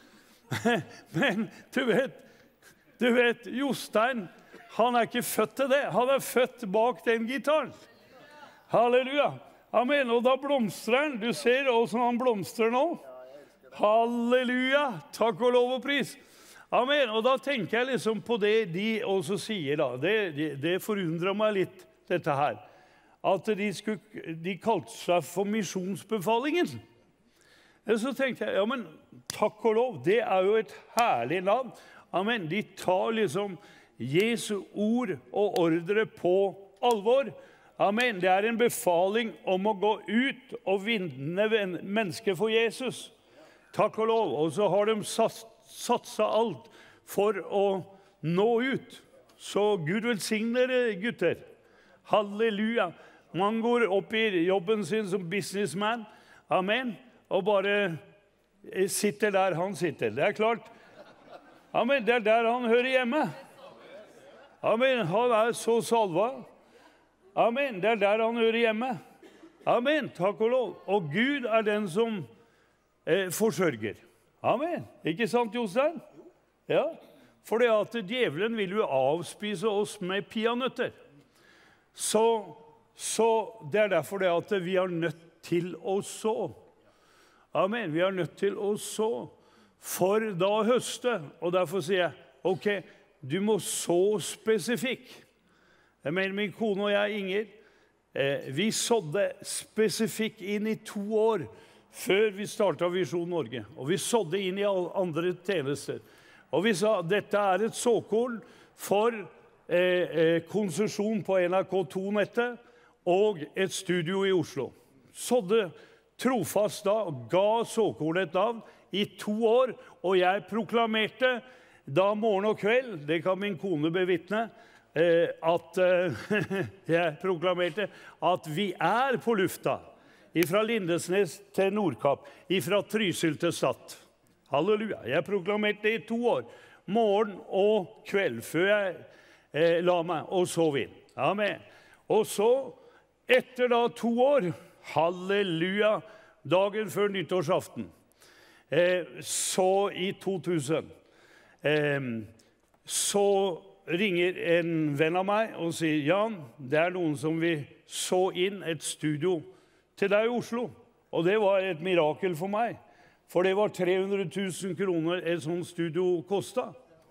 Men du vet, Jostein, han er ikke født til det. Han er født bak den gitaren. Halleluja. Amen. Og da blomstrer han. Du ser hvordan han blomstrer nå. Halleluja. Takk og lov og pris. Amen. Og da tenker jeg liksom på det de også sier da. Det forundrer meg litt, dette her. At de kalte seg for misjonsbefalingen. Så tenkte jeg, ja, men takk og lov, det er jo et herlig navn. Amen. De tar liksom Jesu ord og ordre på alvor. Amen. Det er en befaling om å gå ut og vinne mennesker for Jesus. Takk og lov. Og så har de satset alt for å nå ut. Så Gud velsigner dere, gutter. Halleluja. Man går opp i jobben sin som businessman. Amen. Og bare sitter der han sitter. Det er klart. Amen. Det er der han hører hjemme. Amen. Han er så salva. Amen. Det er der han hører hjemme. Amen. Takk og lov. Og Gud er den som forsørger. Amen. Ikke sant, Jostein? Ja. For det at djevelen vil jo avspise oss med peanøtter. Så det er derfor det at vi er nødt til å så. Amen. Vi er nødt til å så for da å høste. Og derfor sier jeg, ok, du må så spesifikk. Jeg mener, min kone og jeg, Inger, vi sådde spesifikk inn i 2 år før vi startet Visjon Norge. Og vi sådde inn i alle andre tjenester. Og vi sa, dette er et såkorn for konsesjon på NRK2-nettet og et studio i Oslo. Sådde trofast da, og ga såkornet et navn i 2 år, og jeg proklamerte da morgen og kveld, det kan min kone bevitne, at jeg proklamerte at vi er på lufta, fra Lindesnes til Nordkapp, fra Trysil til Stad. Halleluja. Jeg proklamerte det i 2 år, morgen og kveld, før jeg la meg og sov inn. Amen. Og så, etter da 2 år, halleluja, dagen før nyttårsaften, så i 2000, så ringer en venn av meg og sier, Jan, det er noen som vil så inn et studio til deg i Oslo. Og det var et mirakel for meg, for det var 300 000 kroner et sånt studio kostet.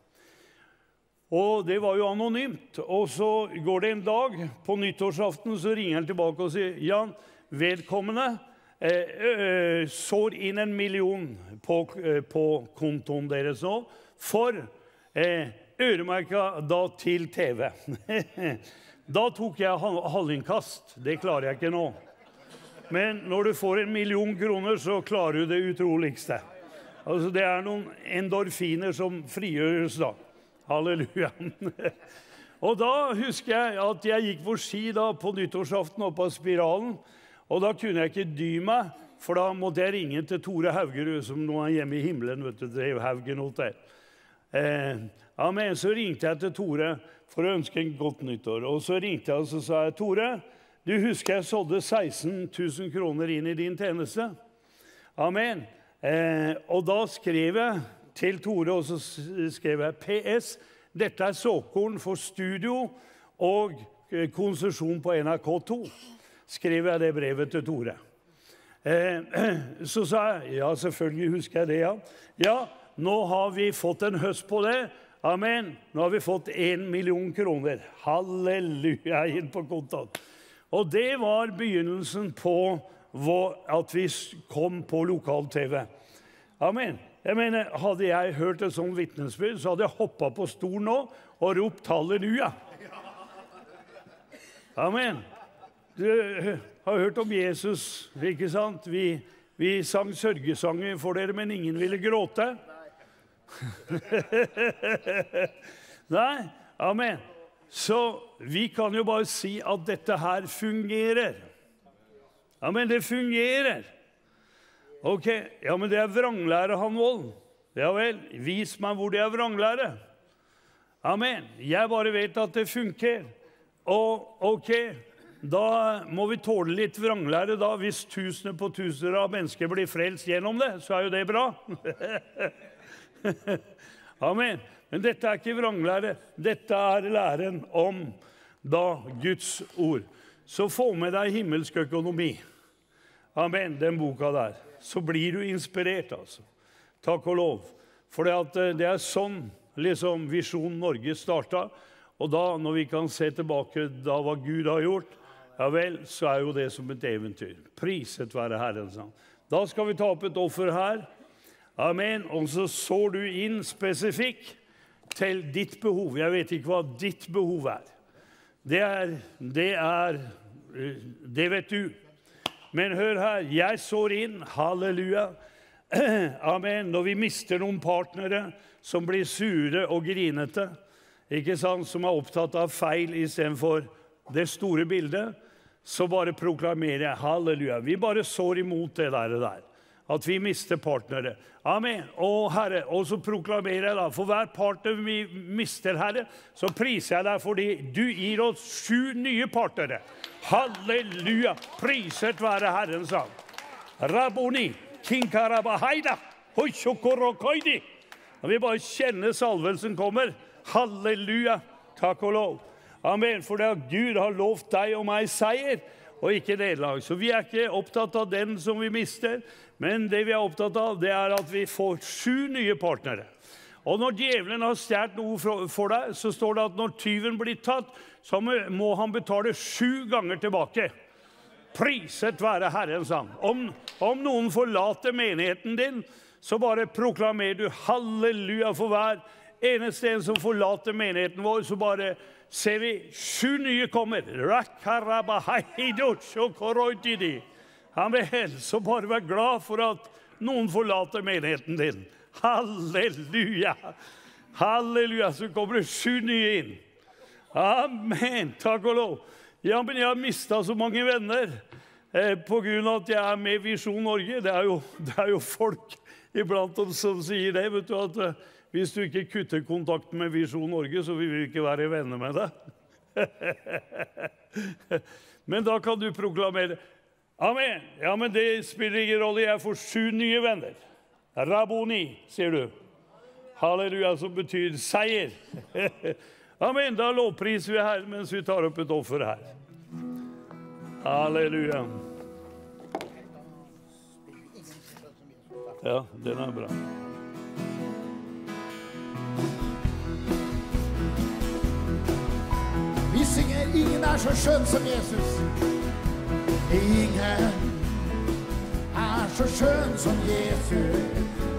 Og det var jo anonymt. Og så går det en dag, på nyttårsaften, så ringer han tilbake og sier, Jan, vedkommende sår inn 1 million på kontoen deres nå, for øremerket da til TV. Da tok jeg halvinnkast. Det klarer jeg ikke nå. Men når du får 1 million kroner, så klarer du det utroligste. Altså, det er noen endorfiner som frigjøres da. Halleluja. Og da husker jeg at jeg gikk på ski da på nyttårsaften oppe av Spiralen, og da kunne jeg ikke dy meg, for da måtte jeg ringe til Tore Haugerud, som nå er hjemme i himmelen, vet du, det er jo Haugen hos der. Amen, så ringte jeg til Tore for å ønske en godt nyttår, og så ringte jeg og så sa jeg, Tore, du husker jeg sådde 16 000 kroner inn i din tjeneste? Amen. Og da skrev jeg til Tore, og så skrev jeg PS, dette er såkorn for studio og konsesjon på NRK2. skrev jeg det brevet til Tore. Så sa jeg, ja, selvfølgelig husker jeg det, ja. Ja, nå har vi fått en høst på det. Amen. Nå har vi fått 1 million kroner. Halleluja, inn på kontoen. Og det var begynnelsen på at vi kom på lokal-TV. Amen. Jeg mener, hadde jeg hørt et sånt vitnesbyrd, så hadde jeg hoppet på stolen nå og ropt halleluja. Amen. Du har hørt om Jesus, ikke sant? Vi sang sørgesanger for dere, men ingen ville gråte. Nei, amen. Så vi kan jo bare si at dette her fungerer. Amen, det fungerer. Ok, ja, men det er vranglære, Hanvold. Ja vel, vis meg hvor det er vranglære. Amen, jeg bare vet at det funker. Og ok, da må vi tåle litt vranglære da. Hvis tusener på tusener av mennesker blir frelst gjennom det, så er jo det bra. Amen. Men dette er ikke vranglære. Dette er læren om da Guds ord. Så få med deg himmelsk økonomi. Amen, den boka der. Så blir du inspirert, altså. Takk og lov. For det er sånn liksom Visjon Norge startet. Og da, når vi kan se tilbake da hva Gud har gjort, ja vel, så er jo det som et eventyr. Priset være Herrens navn. Da skal vi ta opp et offer her. Amen. Og så sår du inn spesifikk til ditt behov. Jeg vet ikke hva ditt behov er. Det vet du. Men hør her, jeg sår inn, halleluja. Amen. Når vi mister noen partnere som blir sure og grinete, ikke sant, som er opptatt av feil i stedet for det store bildet, så bare proklamerer jeg, halleluja. Vi bare sår imot det der. At vi mister partnere. Amen. Og Herre, og så proklamerer jeg da, for hver partner vi mister, Herre, så priser jeg deg fordi du gir oss 7 nye partnere. Halleluja. Priset være Herrens navn. Raboni, kinkarabahaida, hoishokorokoidi. Og vi bare kjenner salvelsen kommer. Halleluja. Takk og lov. Amen. For det at Gud har lovt deg og meg seier, og ikke nederlag. Så vi er ikke opptatt av den som vi mister, men det vi er opptatt av, det er at vi får 7 nye partnere. Og når djevelen har stjert noe for deg, så står det at når tyven blir tatt, så må han betale 7 ganger tilbake. Priset være Herrens navn. Om noen forlater menigheten din, så bare proklamerer du halleluja for hver eneste en som forlater menigheten vår, så bare ser vi 7 nye kommer. Amen. Så bare vær glad for at noen forlater menigheten din. Halleluja. Halleluja. Så kommer det 7 nye inn. Amen. Takk og lov. Ja, men jeg har mistet så mange venner på grunn av at jeg er med i Visjon Norge. Det er jo folk iblant dem som sier det, vet du, at hvis du ikke kutter kontakten med Visjon Norge, så vil vi ikke være venner med deg. Men da kan du proklamere, amen, ja, men det spiller ingen rolle, jeg får 7 nye venner. Raboni, sier du. Halleluja, som betyr seier. Amen, da lovpriser vi her, mens vi tar opp et offer her. Halleluja. Ja, den er bra. Vi synger, ingen er så skjønn som Jesus. Ingen er så skjønn som Jesus.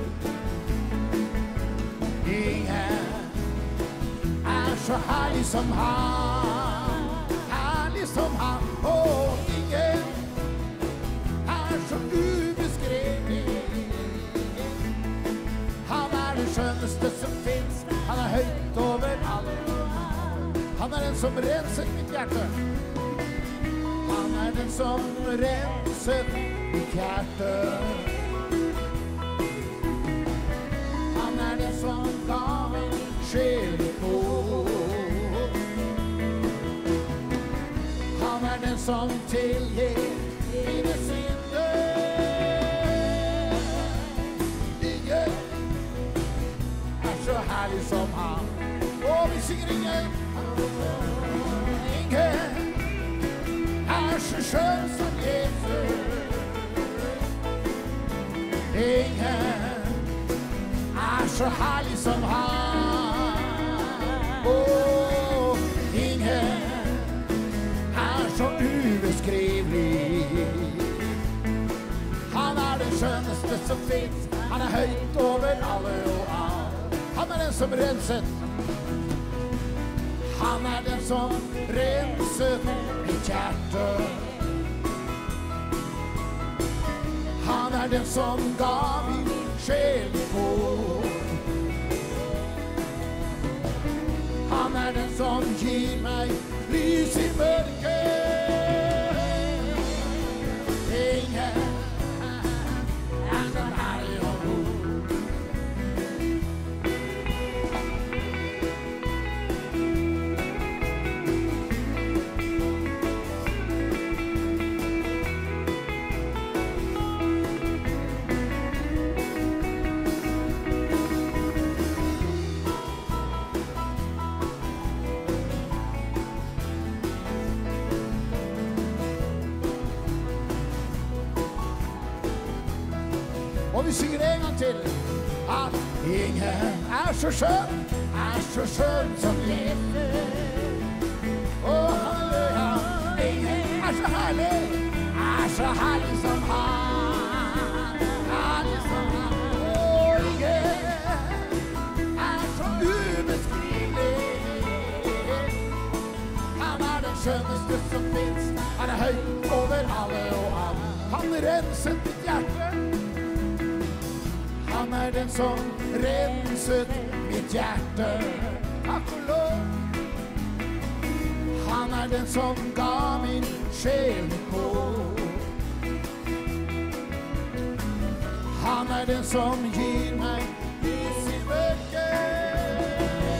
Ingen er så herlig som han. Herlig som han. Og ingen er så ubeskrevelig. Han er det skjønneste som finnes. Han er høyt over alle. Han er den som renser mitt hjerte. Han er den som renser mitt hjerte. Han er den som gav en sjel på. Han er den som tilgir mine synder. Ingen er så herlig som han. Og vi synger ingen. Ingen er så skjønn Ingen så herlig som han. Ingen så ubeskrivelig. Han den skjønneste som finnes. Han høyt over alle og alt. Han den som renset. Han den som renset mitt hjerte. Han den som gav min sjel på. Han den som gir meg lys i mørket. Ingen så herlig og god. Og vi synger en gang til at ingen så skjønn som Jesus. Halleluja. Ingen så herlig som han. Herlig som han. Ingen så ubeskrivelig. Han den skjønneste som finnes. Han høyt over alle og alle. Han renset mitt hjerte. Han den som renset mitt hjerte. Takk og lov. Han den som ga min sjel på. Han den som gir meg lys i mørket.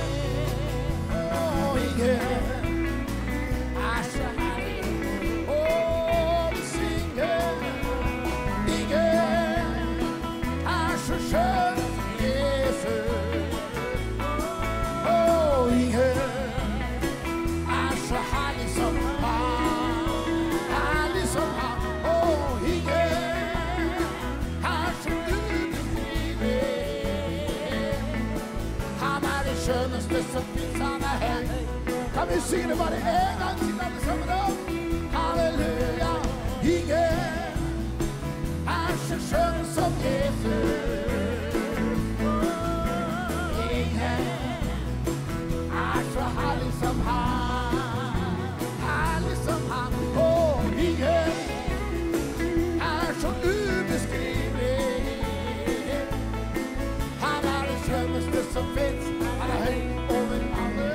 Ingen så herlig. Vi synger. Ingen så skjønn Jesus. Ingen så herlig som han. Herlig som han. Ingen så ubeskrivelig. Han det skjønneste som finnes. Han høy. Kan vi synge det bare en gang til alle sammen da? Halleluja. Ingen så skjønn som Jesus. Så herlig som han. Herlig som han. Ingen så ubeskrivelig. Han det skjønneste som finnes. Han høy over alle.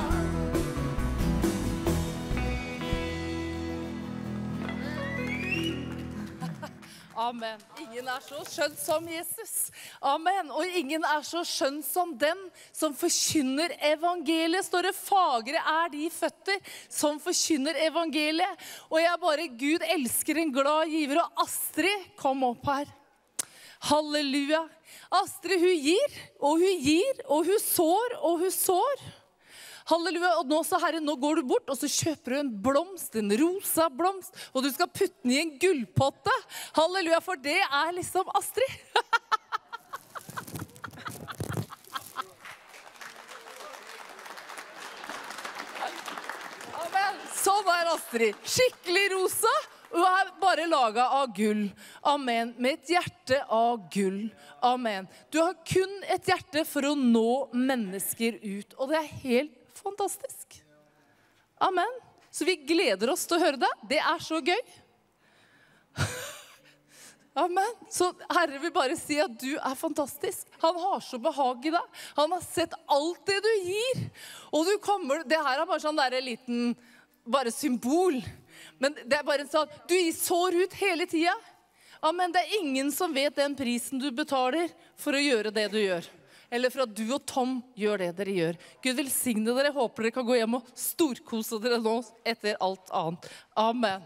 Amen. Ingen så skjønn som Jesus. Amen. Og ingen så skjønn som den som forkynner evangeliet. Står det, fagre de føtter som forkynner evangeliet. Og jeg bare, Gud elsker en glad giver. Og Astrid, kom opp her. Halleluja. Astrid, hun gir, og hun sår, og hun sår. Halleluja, og nå så Herre, nå går du bort, og så kjøper du en blomst, en rosa blomst, og du skal putte den i en gullpotte. Halleluja, for det liksom Astrid. Amen, sånn Astrid. Skikkelig rosa, og hun bare laget av gull. Amen, med et hjerte av gull. Amen. Du har kun et hjerte for å nå mennesker ut, og det helt fantastisk. Amen. Så vi gleder oss til å høre det. Det så gøy. Amen. Så Herre vil bare si at du fantastisk. Han har så behag i deg. Han har sett alt det du gir. Og du kommer, det her bare sånn der liten, bare symbol. Men det bare sånn, du sår ut hele tiden. Amen. Det ingen som vet den prisen du betaler for å gjøre det du gjør. Eller for at du og Tom gjør det dere gjør. Gud velsigne dere. Jeg håper dere kan gå hjem og storkose dere nå etter alt annet. Amen.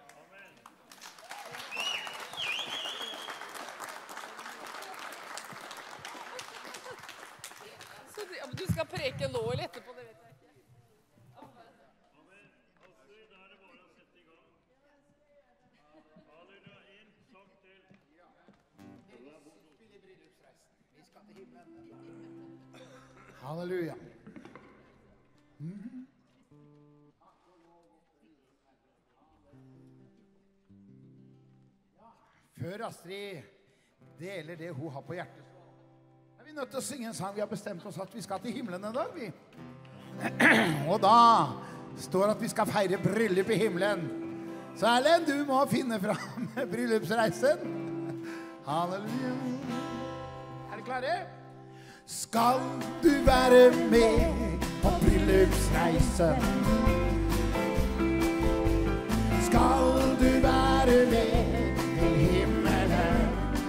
Så du skal preke nå eller etterpå, det vet jeg ikke. Amen. Halleluja, en sang til. til himmelen. Halleluja. Før Astrid deler det hun har på hjertet, er vi nødt til å synge en sang. Vi har bestemt oss at vi skal til himmelen en dag, vi. Og da står at vi skal feire bryllup i himmelen. Så Erlend, du må finne fram bryllupsreisen. Halleluja. Er dere klare? Skal du være med på bryllupsreisen? Skal du være med til himmelen?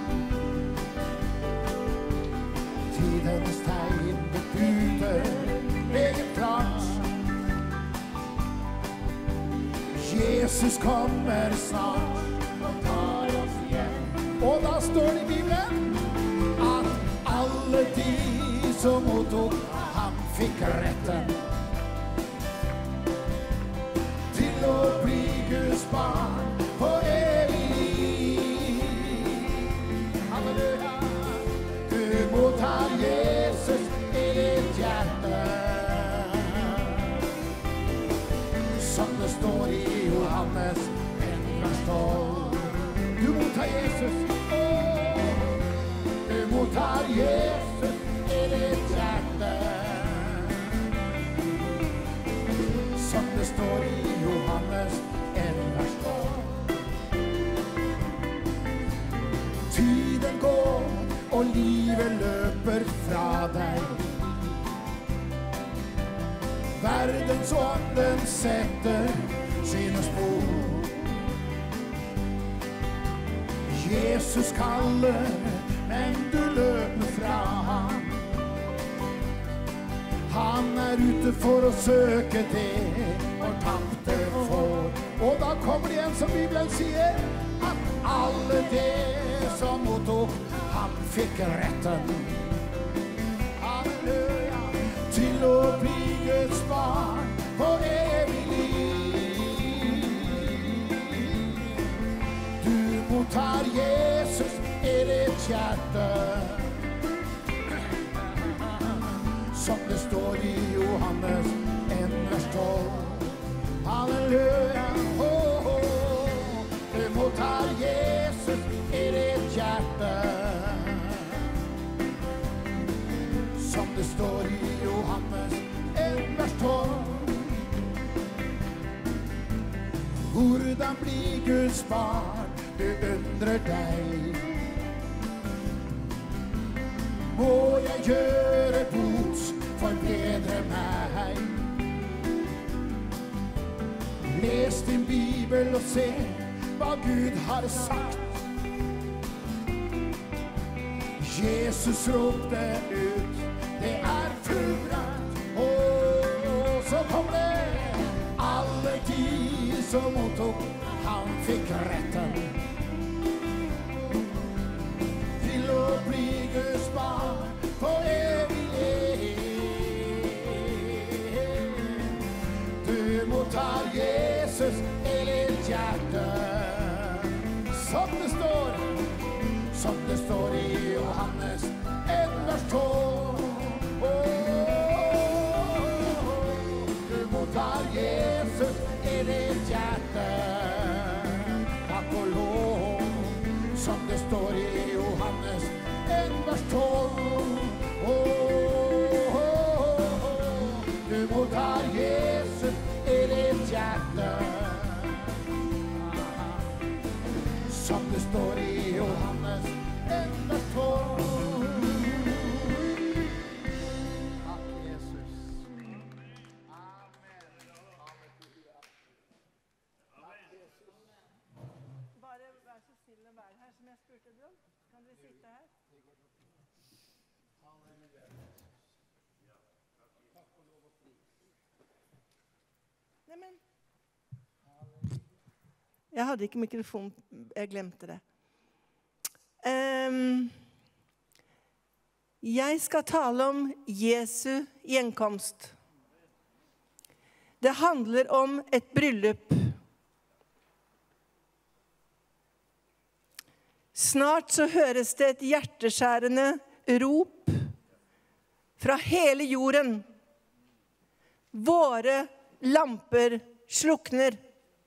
Tidens tegn bebuder meget klart. Jesus kommer snart og tar oss hjem. Og da står det i Bibelen at alle de som mottok ham fikk retten til å bli Guds barn på evig. Halleluja. Du mottar Jesus i ditt hjerte, som det står i Johannes 1:12. Du mottar Jesus, du mottar Jesus i ditt hjerte, som det står i Johannes 1:12. Tiden går, og livet løper fra deg. Verdensånden setter sine spor. Jesus kaller, men du løper fra ham. Han er ute for å søke det fortapte får. Og da kommer det igjen som Bibelen sier, at alle det som mottok ham fikk retten. Halleluja. Til å bli Guds barn på evig liv. Du mottar Jesus i ditt hjerte, som det står i Johannes 1:12. Halleluja. Oh, oh. Du mottar Jesus i ditt hjerte, som det står i Johannes 1:12. Hvordan bli Guds barn, du undrer deg. Må jeg gjøre bot, forbedre meg? Les din Bibel og se hva Gud har sagt. Jesus ropte ut, det er fullbrakt. Og så kom det, alle de som mottok ham fikk retten til å bli Guds barn på evig liv. Du mottar Jesus i ditt hjerte, som det står i Johannes 1:12. Du mottar Jesus i ditt hjerte, takk og lov, som det står i Johannes 1:12. Du mottar Jesus i ditt hjerte, som det står i Johannes 1:12. Takk, Jesus. Bare vær så snill å være her, som jeg spurte dere om. Kan dere sitte her? Neimen. Jeg hadde ikke mikrofon, jeg glemte det. Jeg skal tale om Jesu gjenkomst. Det handler om et bryllup. Snart så høres det et hjerteskjærende rop fra hele jorden. Våre lamper slukner.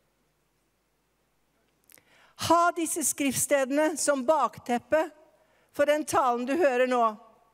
Ha disse skriftstedene som bakteppe for den talen du hører nå.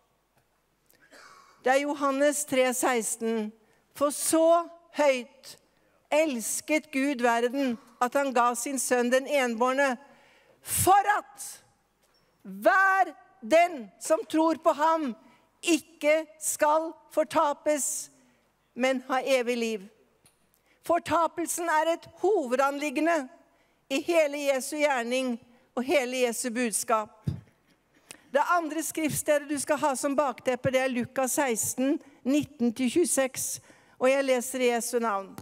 Det Johannes 3,16. For så høyt elsket Gud verden, at han ga sin sønn den enbårne, for at hver den som tror på ham ikke skal fortapes, men ha evig liv. Fortapelsen et hovedanliggende i hele Jesu gjerning og hele Jesu budskap. Det andre skriftstedet du skal ha som bakteppe, det Lukas 16, 19-26, og jeg leser i Jesu navn.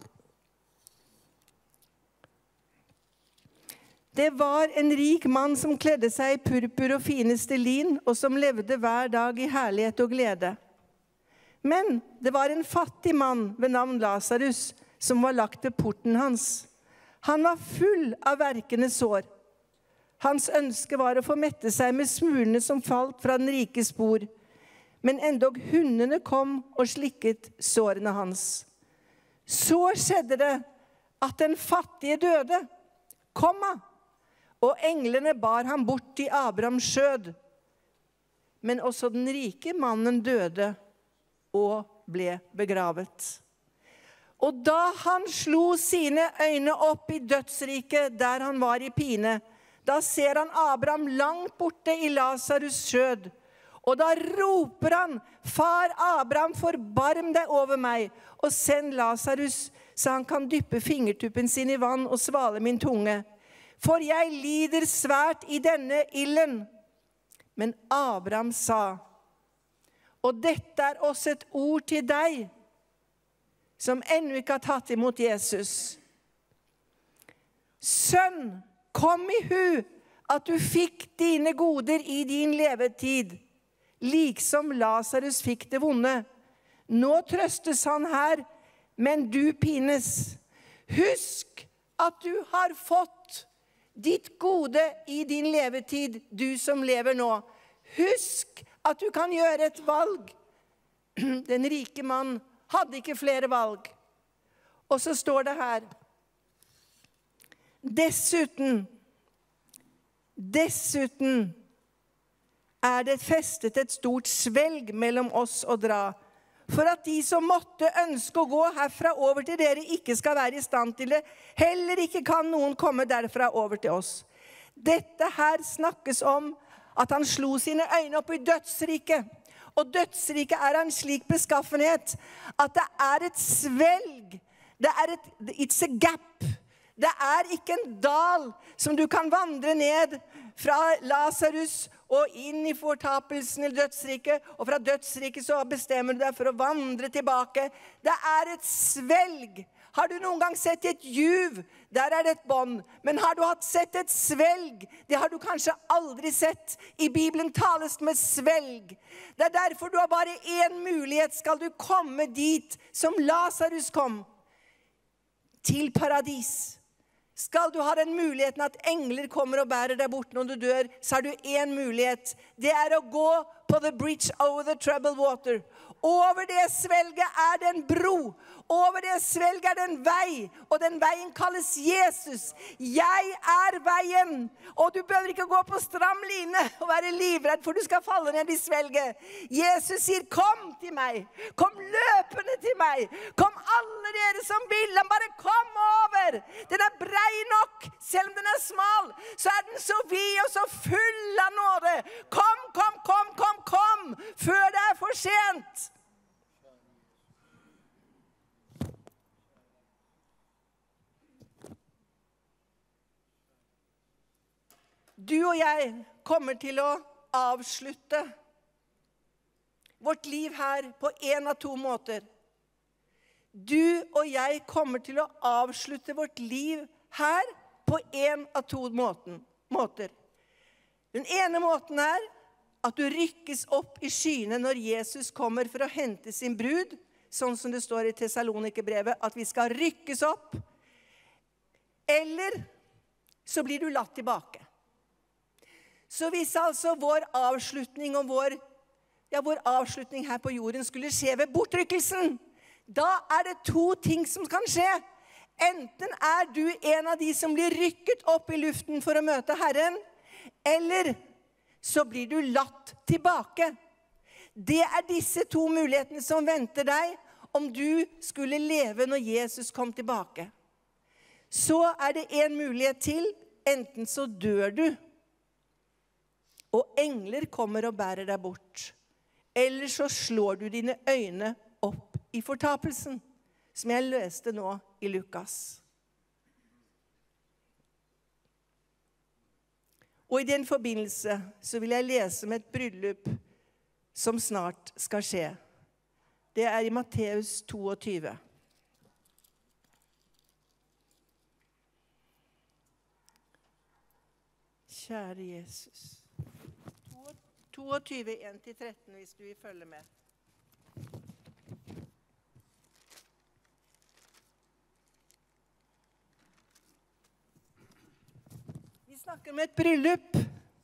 Det var en rik mann som kledde seg i purpur og fineste lin, og som levde hver dag i herlighet og glede. Men det var en fattig mann ved navn Lazarus, som var lagt ved porten hans. Han var full av verkende sår. Hans ønske var å få mette seg med smulene som falt fra den rikes bord. Men endog hundene kom og slikket sårene hans. Så skjedde det at den fattige døde, og englene bar ham bort til Abrahams skjød. Men også den rike mannen døde og ble begravet. Og da han slo sine øyne opp i dødsriket der han var i pine, da ser han Abraham langt borte i Lazarus skjød. Og da roper han, far Abraham, forbarm deg over meg, og send Lazarus, så han kan dyppe fingertuppen sin i vann og svale min tunge. For jeg lider svært i denne ilden. Men Abraham sa, og dette også et ord til deg, som ennå ikke har tatt imot Jesus. Sønn, kom i hu at du fikk dine goder i din levetid, liksom Lazarus fikk det vonde. Nå trøstes han her, men du pines. Husk at du har fått ditt gode i din levetid, du som lever nå. Husk at du kan gjøre et valg. Den rike mann hadde ikke flere valg. Og så står det her, dessuten det festet et stort svelg mellom oss og dra, for at de som måtte ønske å gå herfra over til dere ikke skal være i stand til det, heller ikke kan noen komme derfra over til oss. Dette her snakkes om at han slo sine øyne opp i dødsriket, og dødsriket en slik beskaffenhet at det et svelg, it's a gap. Det ikke en dal som du kan vandre ned fra Lazarus og inn i fortapelsen i dødsriket, og fra dødsriket så bestemmer du deg for å vandre tilbake. Det et svelg. Har du noen gang sett et juv? Der det et bånd. Men har du sett et svelg? Det har du kanskje aldri sett. I Bibelen tales med svelg. Det derfor du har bare en mulighet. Skal du komme dit som Lazarus kom? Til paradis. Skal du ha den muligheten at engler kommer og bærer deg bort når du dør, så har du en mulighet. Det å gå på the bridge over the troubled water. Over det svelget det en bro. Over det svelget det en vei. Og den veien kalles Jesus. Jeg veien. Og du behøver ikke gå på stram line og være livredd, for du skal falle ned i svelget. Jesus sier, kom til meg. Kom løpende til meg. Kom alle dere som vil. Bare kom over. Den brei nok. Selv om den smal, så den så vid og så full av nåde. Kom, kom, kom, kom, kom. Før det for sent. Du og jeg kommer til å avslutte vårt liv her på en av to måter. Du og jeg kommer til å avslutte vårt liv her på en av to måter. Den ene måten at du rykkes opp i skyene når Jesus kommer for å hente sin brud, sånn som det står i Thessalonikerbrevet, at vi skal rykkes opp. Eller så blir du latt tilbake. Så hvis altså vår avslutning og vår vår avslutning her på jorden skulle skje ved bortrykkelsen. Da det 2 ting som kan skje. Enten du en av de som blir rykket opp i luften for å møte Herren, eller så blir du latt tilbake. Det disse 2 mulighetene som venter deg om du skulle leve når Jesus kom tilbake. Så det en mulighet til, enten så dør du, og engler kommer og bærer deg bort, eller så slår du dine øyne opp i fortapelsen, som jeg leste nå i Lukas. Og i den forbindelse så vil jeg lese om et bryllup som snart skal skje. Det i Matteus 22. Kjære Jesus. 22, 1-13, hvis du vil følge med. Vi snakker om et bryllup.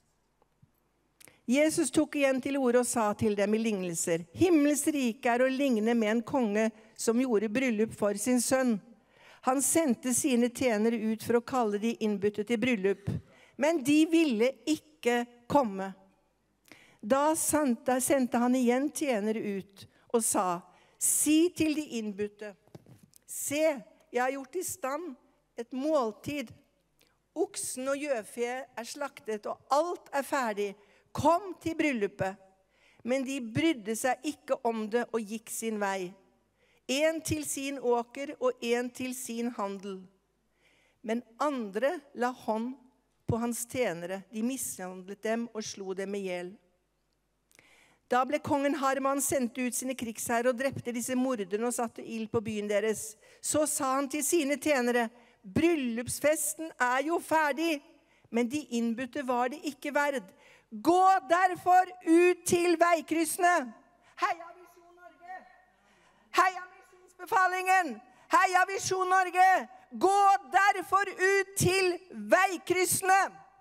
Jesus tok igjen til orde og sa til dem i lignelser: Himmels rike å ligne med en konge som gjorde bryllup for sin sønn. Han sendte sine tjenere ut for å kalle de innbytte til bryllup, men de ville ikke komme. Da sendte han igjen tjenere ut og sa: Si til de innbytte: Se, jeg har gjort i stand et måltid. Oksen og gjøfe slaktet, og alt ferdig. Kom til bryllupet. Men de brydde seg ikke om det og gikk sin vei. En til sin åker og en til sin handel. Men andre la hånd på hans tjenere. De mishandlet dem og slo dem ihjel. Da ble kongen Harman sendt ut sine krigsherrer og drepte disse morderne og satte ild på byen deres. Så sa han til sine tjenere: Bryllupsfesten jo ferdig, men de innbytte var det ikke verd. Gå derfor ut til veikryssene. Heia Visjon Norge! Heia Misjonsbefalingen! Heia Visjon Norge! Gå derfor ut til veikryssene.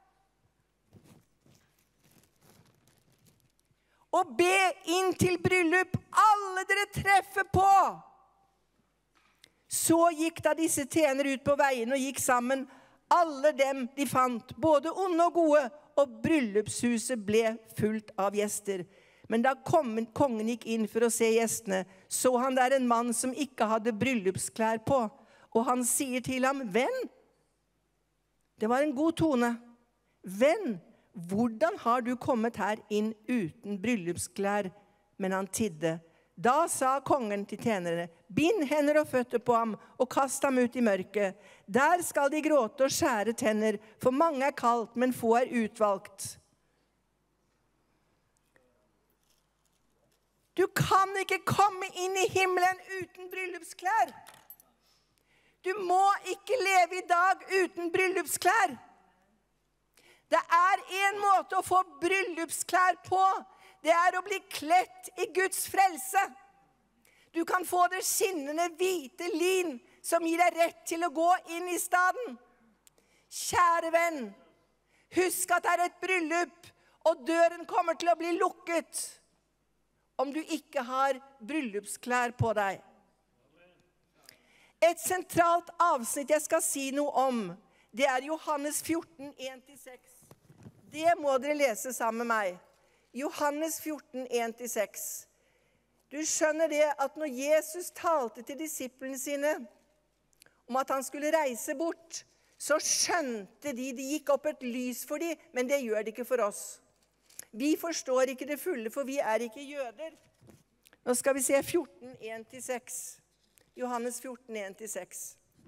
Og be inn til bryllup alle dere treffer på. Så gikk da disse tjenere ut på veien og gikk sammen, alle dem de fant, både onde og gode, og bryllupshuset ble fullt av gjester. Men da kongen gikk inn for å se gjestene, så han der en mann som ikke hadde bryllupsklær på, og han sier til ham: Venn, det var en god tone. Venn, hvordan har du kommet her inn uten bryllupsklær? Men han tidde. Da sa kongen til tjenerne: Bind hender og føtter på ham, og kast ham ut i mørket. Der skal de gråte og skjære tenner, for mange kalt, men få utvalgt. Du kan ikke komme inn i himmelen uten bryllupsklær. Du må ikke leve i dag uten bryllupsklær. Det en måte å få bryllupsklær på. Det å bli kledd i Guds frelse. Du kan få det skinnende hvite lin som gir deg rett til å gå inn i staden. Kjære venn, husk at det et bryllup, og døren kommer til å bli lukket om du ikke har bryllupsklær på deg. Et sentralt avsnitt jeg skal si noe om, det Johannes 14, 1-6. Det må dere lese sammen med meg. Johannes 14, 1-6. Du skjønner det at når Jesus talte til disiplene sine om at han skulle reise bort, så skjønte det gikk opp et lys for dem, men det gjør det ikke for oss. Vi forstår ikke det fulle, for vi ikke jøder. Nå skal vi se 14, 1-6. Johannes 14, 1-6.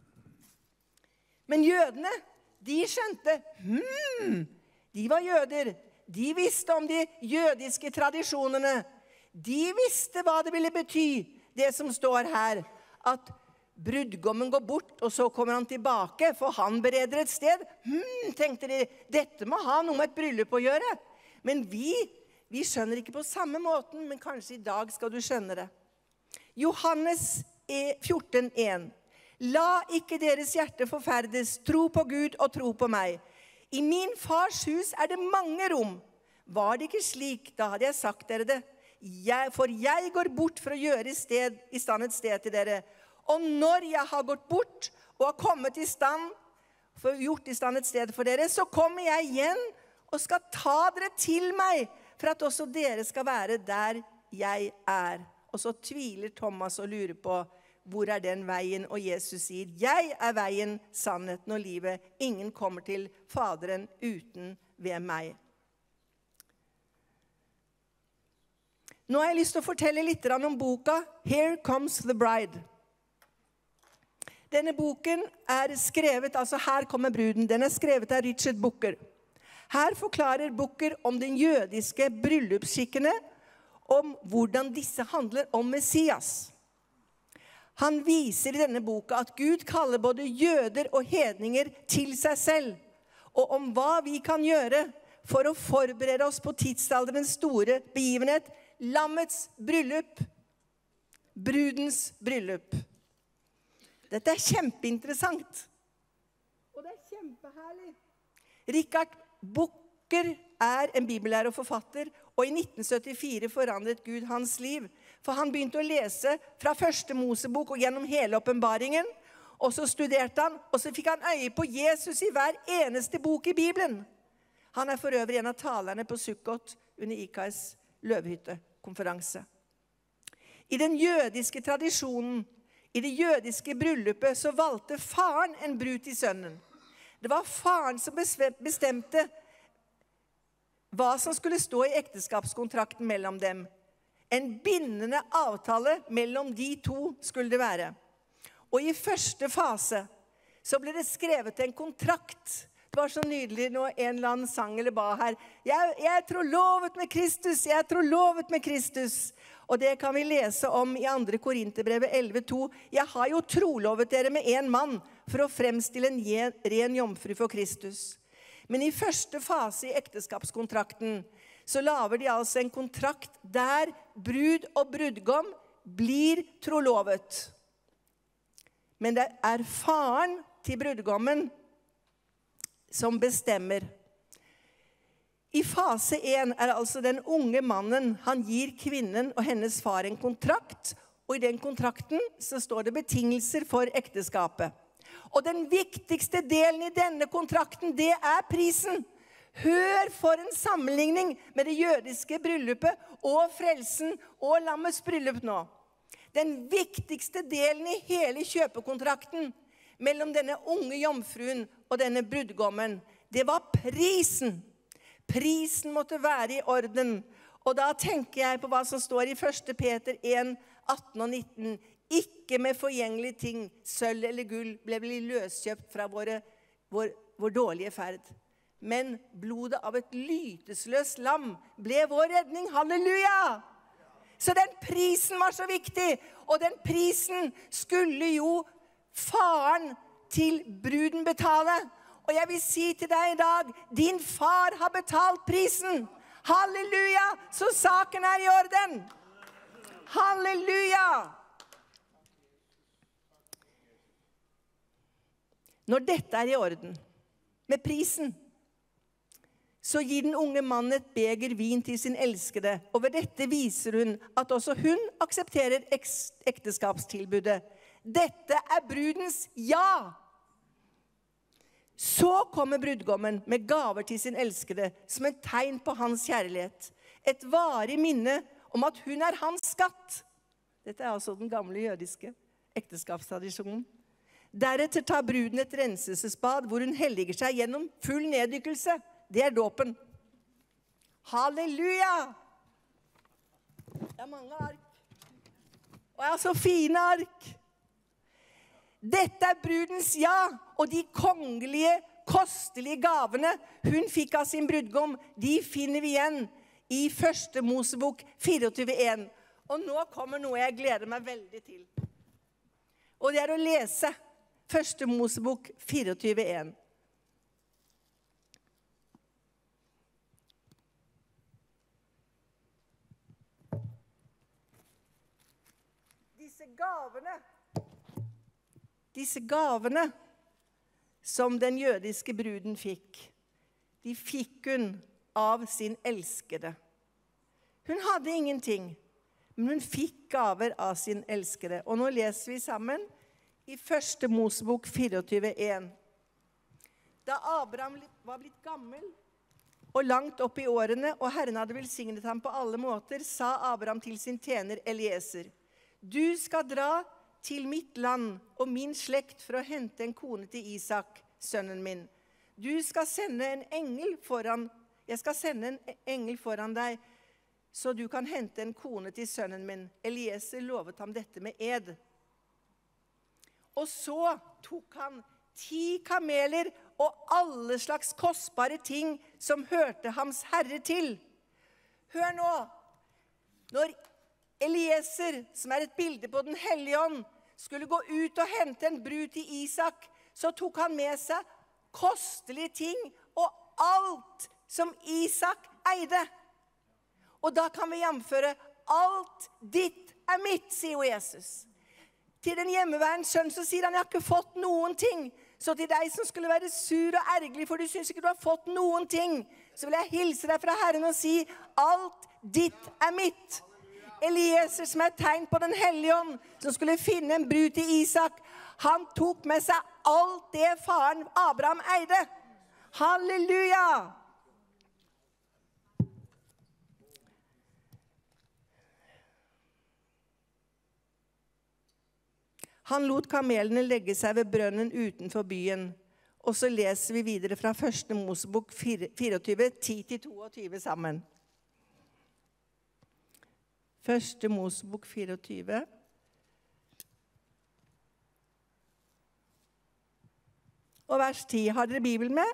Men jødene, de skjønte, de var jøder. De visste om de jødiske tradisjonene. De visste hva det ville bety, det som står her, at brudgommen går bort, og så kommer han tilbake, for han bereder et sted. Tenkte de, dette må ha noe med et bryllup å gjøre. Men vi skjønner ikke på samme måten, men kanskje i dag skal du skjønne det. Johannes 14, 1. La ikke deres hjerte forferdes, tro på Gud og tro på meg. I min fars hus det mange rom. Var det ikke slik, da hadde jeg sagt dere det. For jeg går bort for å gjøre i stand et sted til dere. Og når jeg har gått bort og har kommet i stand, for gjort i stand et sted for dere, så kommer jeg igjen og skal ta dere til meg, for at også dere skal være der jeg er. Og så tviler Thomas og lurer på, hvor er den veien? Og Jesus sier, jeg er veien, sannheten og livet. Ingen kommer til Faderen uten ved meg. Nå har jeg lyst til å fortelle litt om boka Here Comes the Bride. Denne boken er skrevet, altså Her kommer bruden, den er skrevet av Richard Booker. Her forklarer Booker om den jødiske bryllupsskikkene, om hvordan disse handler om Messias. Han viser i denne boka at Gud kaller både jøder og hedninger til seg selv, og om hva vi kan gjøre for å forberede oss på tidsalderens store begivenhet, lammets bryllup, brudens bryllup. Dette er kjempeinteressant. Og det er kjempeherlig. Richard Booker er en bibellærer og forfatter, og i 1974 forandret Gud hans liv. For han begynte å lese fra første Mosebok og gjennom hele åpenbaringen, og så studerte han, og så fikk han øye på Jesus i hver eneste bok i Bibelen. Han er for øvrig en av talerne på Sukkot under IKAs løvehyttekonferanse. I den jødiske tradisjonen, i det jødiske bryllupet, så valgte faren en brud til sønnen. Det var faren som bestemte hva som skulle stå i ekteskapskontrakten mellom dem. En bindende avtale mellom de to skulle det være. Og i første fase så ble det skrevet en kontrakt. Det var så nydelig når en eller annen sang eller ba her. Jeg tror lovet med Kristus, jeg tror lovet med Kristus. Og det kan vi lese om i 2. Korinterbrevet 11:2. Jeg har jo trolovet dere med en mann for å fremstille en ren jomfru for Kristus. Men i første fase i ekteskapskontrakten så laver de altså en kontrakt der brud og brudgom blir trolovet. Men det er faren til brudgommen som bestemmer. I fase 1 er altså den unge mannen, han gir kvinnen og hennes far en kontrakt, og i den kontrakten så står det betingelser for ekteskapet. Og den viktigste delen i denne kontrakten, det er prisen. Hør for en sammenligning med det jødiske bryllupet og frelsen og lammets bryllup nå. Den viktigste delen i hele kjøpekontrakten mellom denne unge jomfruen og denne brudgommen, det var prisen. Prisen måtte være i orden. Og da tenker jeg på hva som står i 1. Peter 1, 18 og 19. Ikke med forgjengelige ting, sølv eller gull, ble vi løskjøpt fra vår dårlige ferd. Men blodet av et lytesløst lam ble vår redning. Halleluja! Så den prisen var så viktig, og den prisen skulle jo faren til bruden betale. Og jeg vil si til deg i dag, din far har betalt prisen. Halleluja! Så saken er i orden. Halleluja! Når dette er i orden, med prisen, så gir den unge mannen et beger vin til sin elskede, og ved dette viser hun at også hun aksepterer ekteskapstilbudet. Dette er brudens ja. Så kommer brudgommen med gaver til sin elskede, som et tegn på hans kjærlighet. Et varig minne om at hun er hans skatt. Dette er altså den gamle jødiske ekteskapstradisjonen. Deretter tar bruden et renselsesbad, hvor hun helliger seg gjennom full neddykkelse. Det er dåpen. Halleluja! Det er mange ark. Og jeg har så fine ark. Dette er brudens ja, og de kongelige, kostelige gavene hun fikk av sin brudgom, de finner vi igjen i 1. Mosebok 24:1. Og nå kommer noe jeg gleder meg veldig til. Og det er å lese 1. Mosebok 24:1. Disse gavene som den jødiske bruden fikk, de fikk hun av sin elskede. Hun hadde ingenting, men hun fikk gaver av sin elskede. Og nå leser vi sammen i 1. Mosebok 24:1. Da Abraham var blitt gammel og langt opp i årene, og Herren hadde velsignet ham på alle måter, sa Abraham til sin tjener Elieser: Du skal dra til mitt land og min slekt for å hente en kone til Isak, sønnen min. Jeg skal sende en engel foran deg, så du kan hente en kone til sønnen min. Elieser lovet ham dette med ed. Og så tok han 10 kameler og alle slags kostbare ting som hørte hans herre til. Hør nå, når Elieser, som er et bilde på den hellige ånd, skulle gå ut og hente en brud til Isak, så tok han med seg kostelige ting og alt som Isak eide. Og da kan vi jamføre: alt ditt er mitt, sier Jesus. Til den hjemmeværende sønn så sier han: jeg har ikke fått noen ting. Så til deg som skulle være sur og ergerlig, for du synes ikke du har fått noen ting, så vil jeg hilse deg fra Herren og si: alt ditt er mitt. Elieser, som er tegn på den hellige ånd, som skulle finne en brud til Isak, han tok med seg alt det faren Abraham eide. Halleluja! Han lot kamelene legge seg ved brønnen utenfor byen. Og så leser vi videre fra 1. Mosebok 24, 10-22 sammen. 1. Mosebok 24. Og vers 10. Har dere Bibelen med?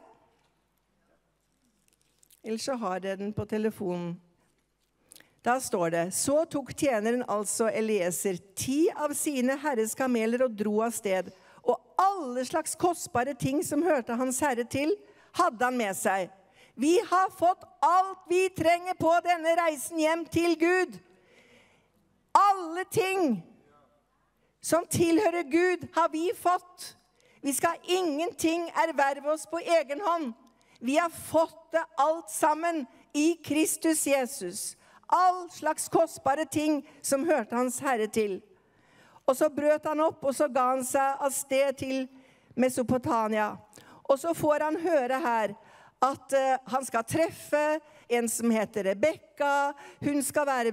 Eller så har dere den på telefonen. Da står det: Så tok tjeneren, altså Elieser, 10 av sine herres kameler og dro av sted. Og alle slags kostbare ting som hørte hans herre til, hadde han med seg. Vi har fått alt vi trenger på denne reisen hjem til Gud. Alle ting som tilhører Gud har vi fått. Vi skal ingenting erverve oss på egen hånd. Vi har fått det alt sammen i Kristus Jesus. All slags kostbare ting som hørte hans herre til. Og så brøt han opp, og så ga han seg av sted til Mesopotamia. Og så får han høre her at han skal treffe en som heter Rebekka. Hun skal være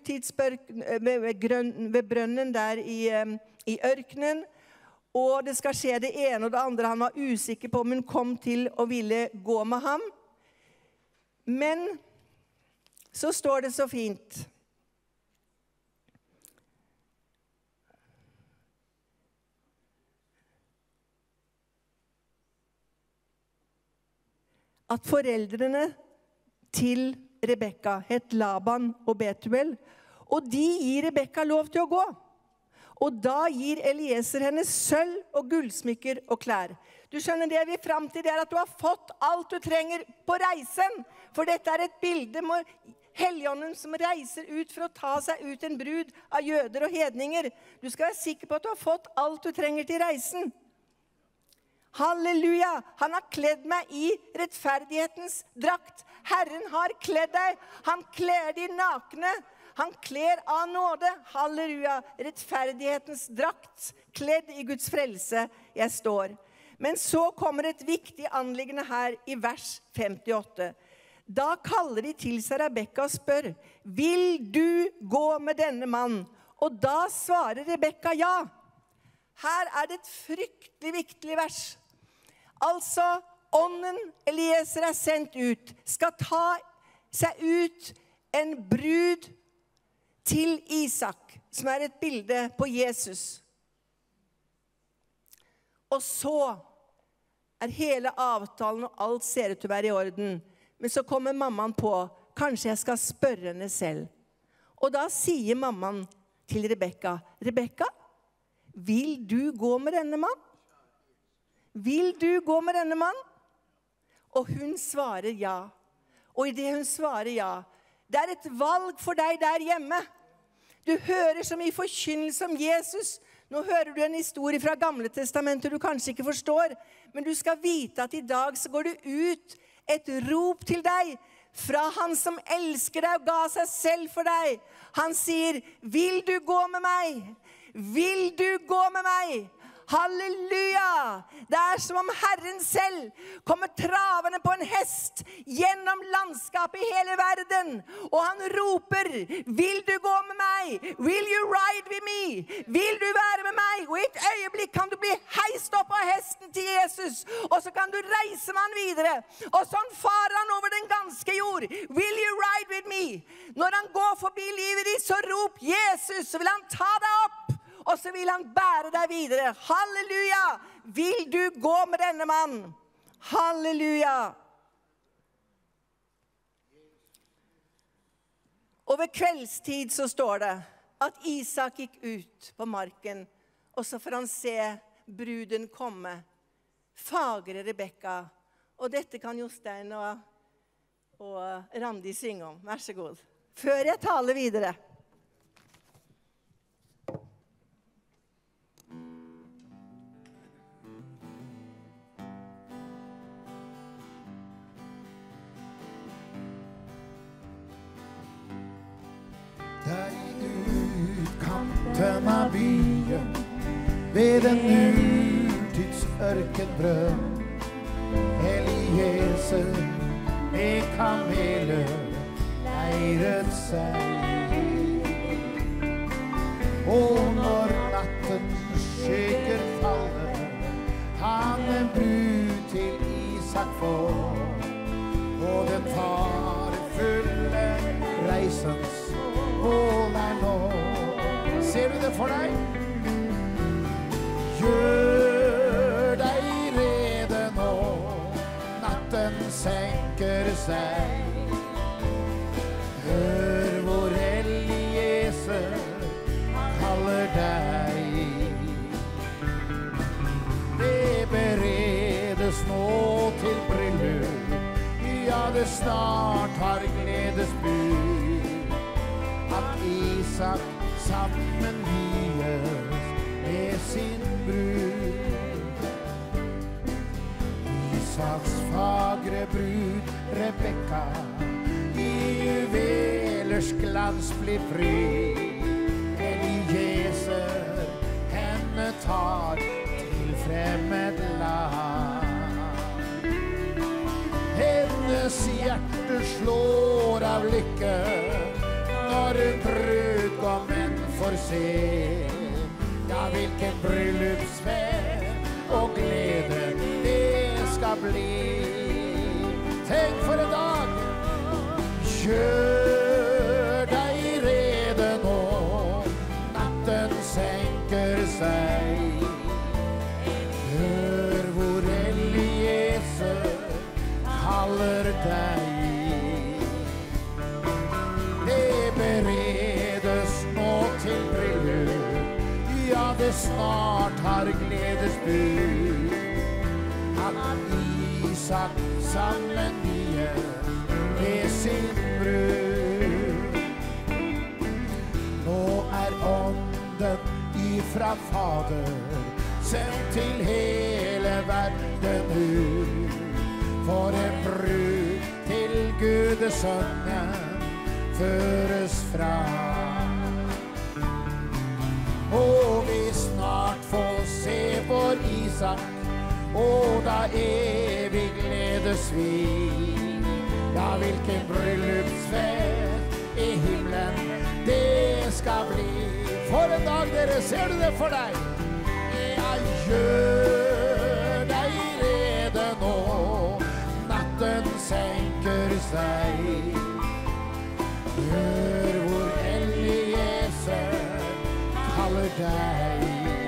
ved brønnen der i ørkenen. Og det skal skje det ene og det andre. Han var usikker på om hun kom til å ville gå med ham. Men så står det så fint. At foreldrene til Rebekka het Laban og Betuel, og de gir Rebekka lov til å gå. Og da gir Elieser henne sølv og gullsmykker og klær. Du skjønner, det vi frem til, det er at du har fått alt du trenger på reisen. For dette er et bilde med Helligånden som reiser ut for å ta seg ut en brud av jøder og hedninger. Du skal være sikker på at du har fått alt du trenger til reisen. Halleluja! Han har kledd meg i rettferdighetens drakt. Herren har kledd deg. Han kler de nakne. Han kler av nåde. Halleluja! Rettferdighetens drakt. Kledd i Guds frelse jeg står. Men så kommer et viktig anliggende her i vers 58. Da kaller de til seg Rebekka og spør: vil du gå med denne mann? Og da svarer Rebekka ja. Her er det et fryktelig viktig vers. Altså, ånden Elieser er sendt ut, skal ta seg ut en brud til Isak, som er et bilde på Jesus. Og så er hele avtalen og alt ser ut til å være i orden. Men så kommer mammaen på: kanskje jeg skal spørre henne selv. Og da sier mammaen til Rebekka: Rebekka, vil du gå med denne mann? Vil du gå med denne mann? Og hun svarer ja. Og i det hun svarer ja, det er et valg for deg der hjemme. Du hører så mye forkynnelse om Jesus. Nå hører du en historie fra Gamle Testamentet du kanskje ikke forstår. Men du skal vite at i dag så går det ut et rop til deg fra han som elsker deg og ga seg selv for deg. Han sier, vil du gå med meg? Vil du gå med meg? Halleluja! Det som om Herren selv kommer travende på en hest gjennom landskapet i hele verden. Og han roper, vil du gå med meg? Will you ride with me? Vil du være med meg? Og i et øyeblikk kan du bli heist opp av hesten til Jesus. Og så kan du reise med han videre. Og sånn farer han over den ganske jord. Will you ride with me? Når han går forbi livet ditt, så rop Jesus, så vil han ta deg opp. Og så vil han bære deg videre. Halleluja! Vil du gå med denne mann? Halleluja! Og ved kveldstid så står det at Isak gikk ut på marken, og så får han se bruden komme. Fagre Rebekka. Og dette kan Jostein og Randi synge om. Vær så god. Før jeg taler videre. Der i utkanten av byen, ved en urtids ørkenbrønn, Eliezer med kameler leiret seg. Og når natten skygger faller, han en brud til Isak får, og den farefulle reisens mål nå. Ser du det for deg? Gjør deg rede nå, natten senker seg. Hør hvor Eliezer kaller deg. Det beredes nå til bryllup, ja det snart har gledesbud. At Isak sammen vies med sin brud. Isaks fagre brud Rebekka i juvelers glans blir fri. Eliezer henne tar til fremmed land. Hennes hjerte slår av lykke når brudgommen får se. Ja, hvilken bryllupsfest og glede det skal bli. Tenk for en dag. Gjør deg rede nå, natten senker seg. Hør hvor Eliezer kaller deg. Beredes nå til bryllup, ja det snart har gledesbud. At Isak sammen vies med sin brud. Nå er ånden ifra Fader sendt til hele verden ut. For en brud til Gudesønnen føres fra. Og vi snart får se vår Isak, og da evig gledes vi. Ja, hvilken bryllupsfest i himmelen det skal bli. For en dag, dere, ser du det for deg? Ja, gjør deg rede nå, natten senker seg. Hør hvor Eliezer kaller deg.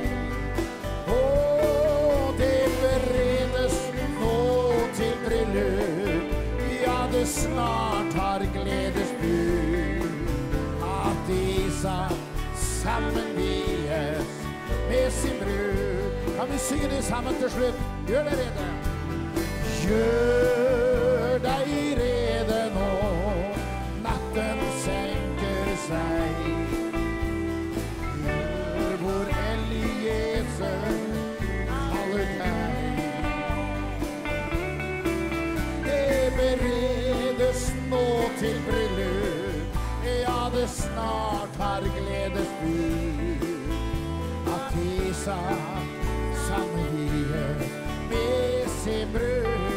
Og det beredes nå til bryllup, ja det snart har gledesbud. At Isak sammen vies med sin brud. Kan vi synge det sammen til slutt? Gjør deg rede. Gjør deg rede nå, natten senker seg. Hør hvor Eliezer kaller deg. Det beredes nå til bryllup. Ja, det snart har gledesbud. At Isak samvier med sin brud.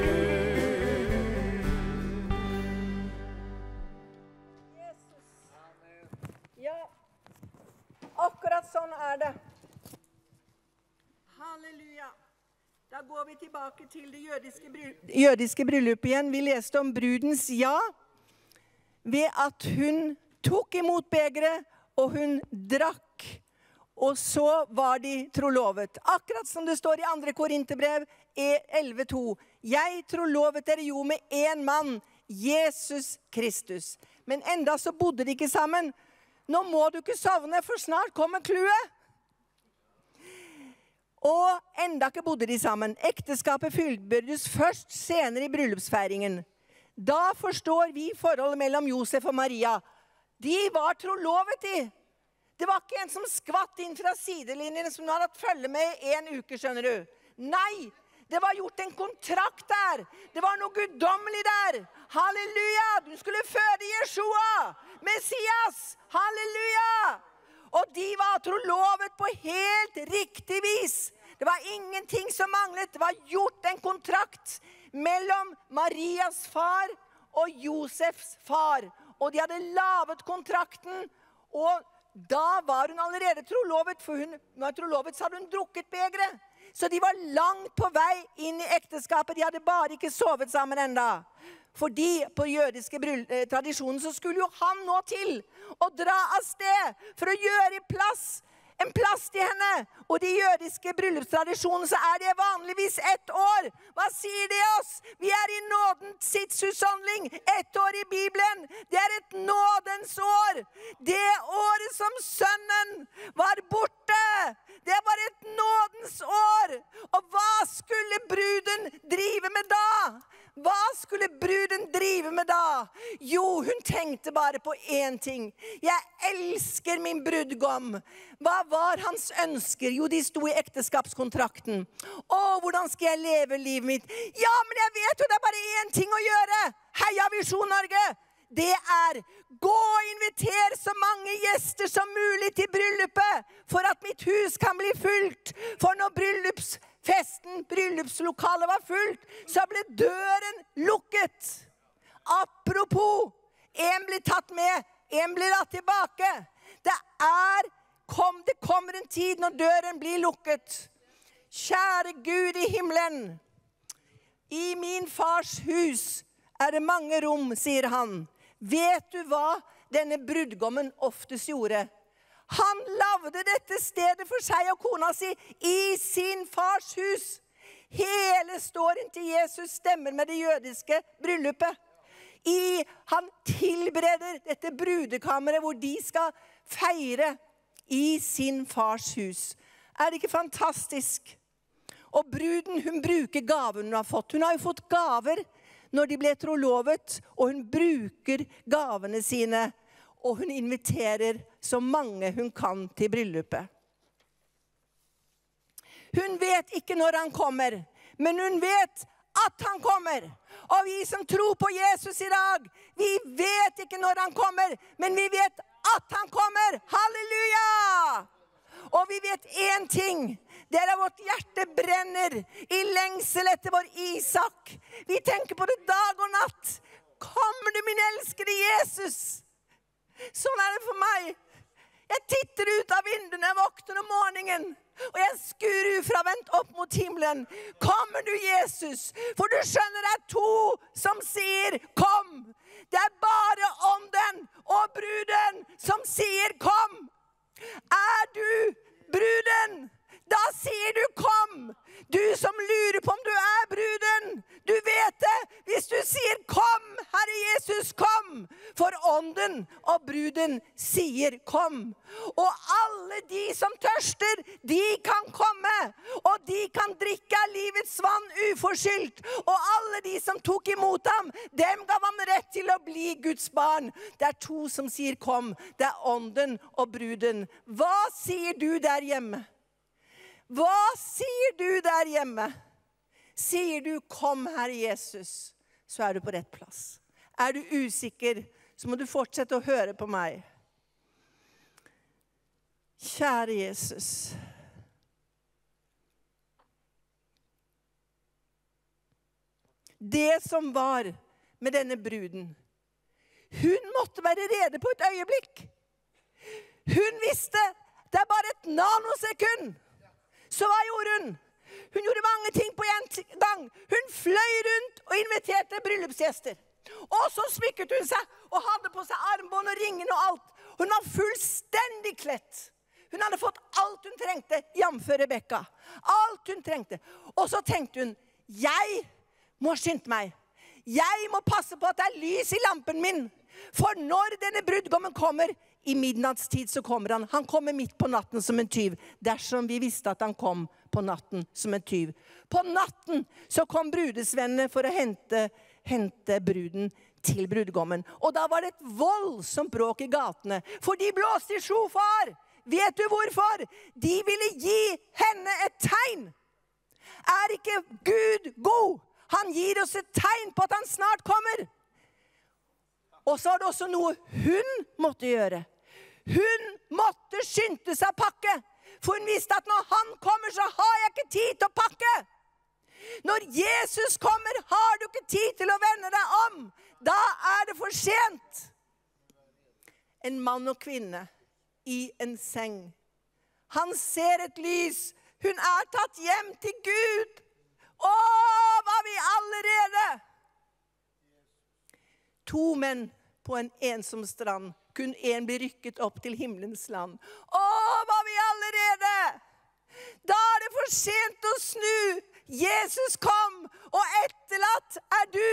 Ja, akkurat sånn det. Halleluja. Da går vi tilbake til det jødiske bryllupet igjen. Vi leste om brudens ja, ved at hun tok imot begeret, og hun drakk. Og så var de trolovet. Akkurat som det står i 2. Korinterbrev 11:2. Jeg trolovet dere jo med en mann, Jesus Kristus. Men enda så bodde de ikke sammen. Nå må du ikke sovne, for snart kommer kluet. Og enda ikke bodde de sammen. Ekteskapet fullbyrdes først senere i bryllupsfeiringen. Da forstår vi forholdet mellom Josef og Maria. De var trolovet de. Det var ikke en som skvatt inn fra sidelinjen som hadde hatt følge med i 1 uke, skjønner du. Nei, det var gjort en kontrakt der. Det var noe guddommelig der. Halleluja, du skulle føde Jeshua, Messias. Halleluja. Og de var trolovet på helt riktig vis. Det var ingenting som manglet. Det var gjort en kontrakt mellom Marias far og Josefs far. Og de hadde lavet kontrakten, og da var hun allerede trolovet, for hun var trolovet, så hadde hun drukket begeret. Så de var langt på vei inn i ekteskapet. De hadde bare ikke sovet sammen enda. Fordi på jødiske tradisjonen så skulle jo han nå til å dra av sted for å gjøre en plass til henne. Og de jødiske bryllupstradisjonen så det vanligvis 1 år. Hva sier det oss? Vi i nådens tidshusholdning. 1 år i Bibelen. Det et nådens år. Det året som sønnen var borte. Det var et nådens år. Og hva skulle bruden drive med da? Hva skulle bruden drive med da? Jo, hun tenkte bare på én ting. Jeg elsker min brudgom. Hva var hans ønsker? Jo, de sto i ekteskapskontrakten. Å, hvordan skal jeg leve livet mitt? Ja, men jeg vet jo, det bare én ting å gjøre. Heia Visjon Norge! Det gå og inviter så mange gjester som mulig til bryllupet, for at mitt hus kan bli fullt. For når bryllupslokalet var fullt, så ble døren lukket. Apropos, en ble tatt med, en ble latt tilbake. Det kommer en tid når døren blir lukket. Kjære Gud i himmelen, i min fars hus det mange rom, sier han. Vet du hva denne brudgommen oftest gjorde? Han lavde dette stedet for seg og kona si i sin fars hus. Hele storyen til Jesus stemmer med det jødiske bryllupet. Han tilbereder dette brudekammeret hvor de skal feire i sin fars hus. Det ikke fantastisk? Og bruden, hun bruker gaven hun har fått. Hun har jo fått gaver når de ble trolovet, og hun bruker gavene sine, og hun inviterer så mange hun kan til bryllupet. Hun vet ikke når han kommer, men hun vet at han kommer. Og vi som tror på Jesus i dag, vi vet ikke når han kommer, men vi vet at han kommer. Halleluja! Og vi vet en ting, det vårt hjerte brenner i lengsel etter vår Isak. Vi tenker på det dag og natt. Kommer du, min elskede Jesus? Sånn det for meg. Jeg titter ut av vinduene, jeg våkner om morgenen, og jeg skuer ufravendt opp mot himmelen. Kommer du, Jesus? For du skjønner, det 2 som sier kom. Det bare ånden og bruden som sier kom. Du bruden? Da sier du kom. Du som lurer på om du bruden. Du vet det. Hvis du sier kom, Herre Jesus, kom. For ånden og bruden sier kom. Og alle de som tørster, de kan komme. Og de kan drikke av livets vann uforskyldt. Og alle de som tok imot ham, dem gav ham rett til å bli Guds barn. Det 2 som sier kom. Det ånden og bruden. Hva sier du der hjemme? Hva sier du der hjemme? Sier du, kom Herre Jesus, så du på rett plass. Er du usikker, så må du fortsette å høre på meg. Kjære Jesus. Det som var med denne bruden, hun måtte være rede på et øyeblikk. Hun visste, det bare et nanosekund. Så hva gjorde hun? Hun gjorde mange ting på en gang. Hun fløy rundt og inviterte bryllupsgjester. Og så smykket hun seg og hadde på seg armbånd og ringen og alt. Hun var fullstendig klett. Hun hadde fått alt hun trengte, jamfør Rebekka. Alt hun trengte. Og så tenkte hun, jeg må skynde meg. Jeg må passe på at det er lys i lampen min. For når denne brudgommen kommer, i midnattstid så kommer han. Han kommer midt på natten som en tyv. Dersom vi visste at han kom på natten som en tyv. På natten så kom brudesvennene for å hente bruden til brudgommen. Og da var det et voldsomt bråk i gatene. For de blåste i sjofar. Vet du hvorfor? De ville gi henne et tegn. Er ikke Gud god? Han gir oss et tegn på at han snart kommer. Og så var det også noe hun måtte gjøre. Hun måtte skynde seg å pakke. For hun visste at når han kommer, så har jeg ikke tid til å pakke. Når Jesus kommer, har du ikke tid til å vende deg om. Da er det for sent. En mann og kvinne i en seng. Han ser et lys. Hun er tatt hjem til Gud. Å, var vi allerede? 2 menn på en ensom strand. Kun en blir rykket opp til himmelens land. Å, var vi allerede? Da er det for sent å snu. Jesus kom, og etterlatt er du.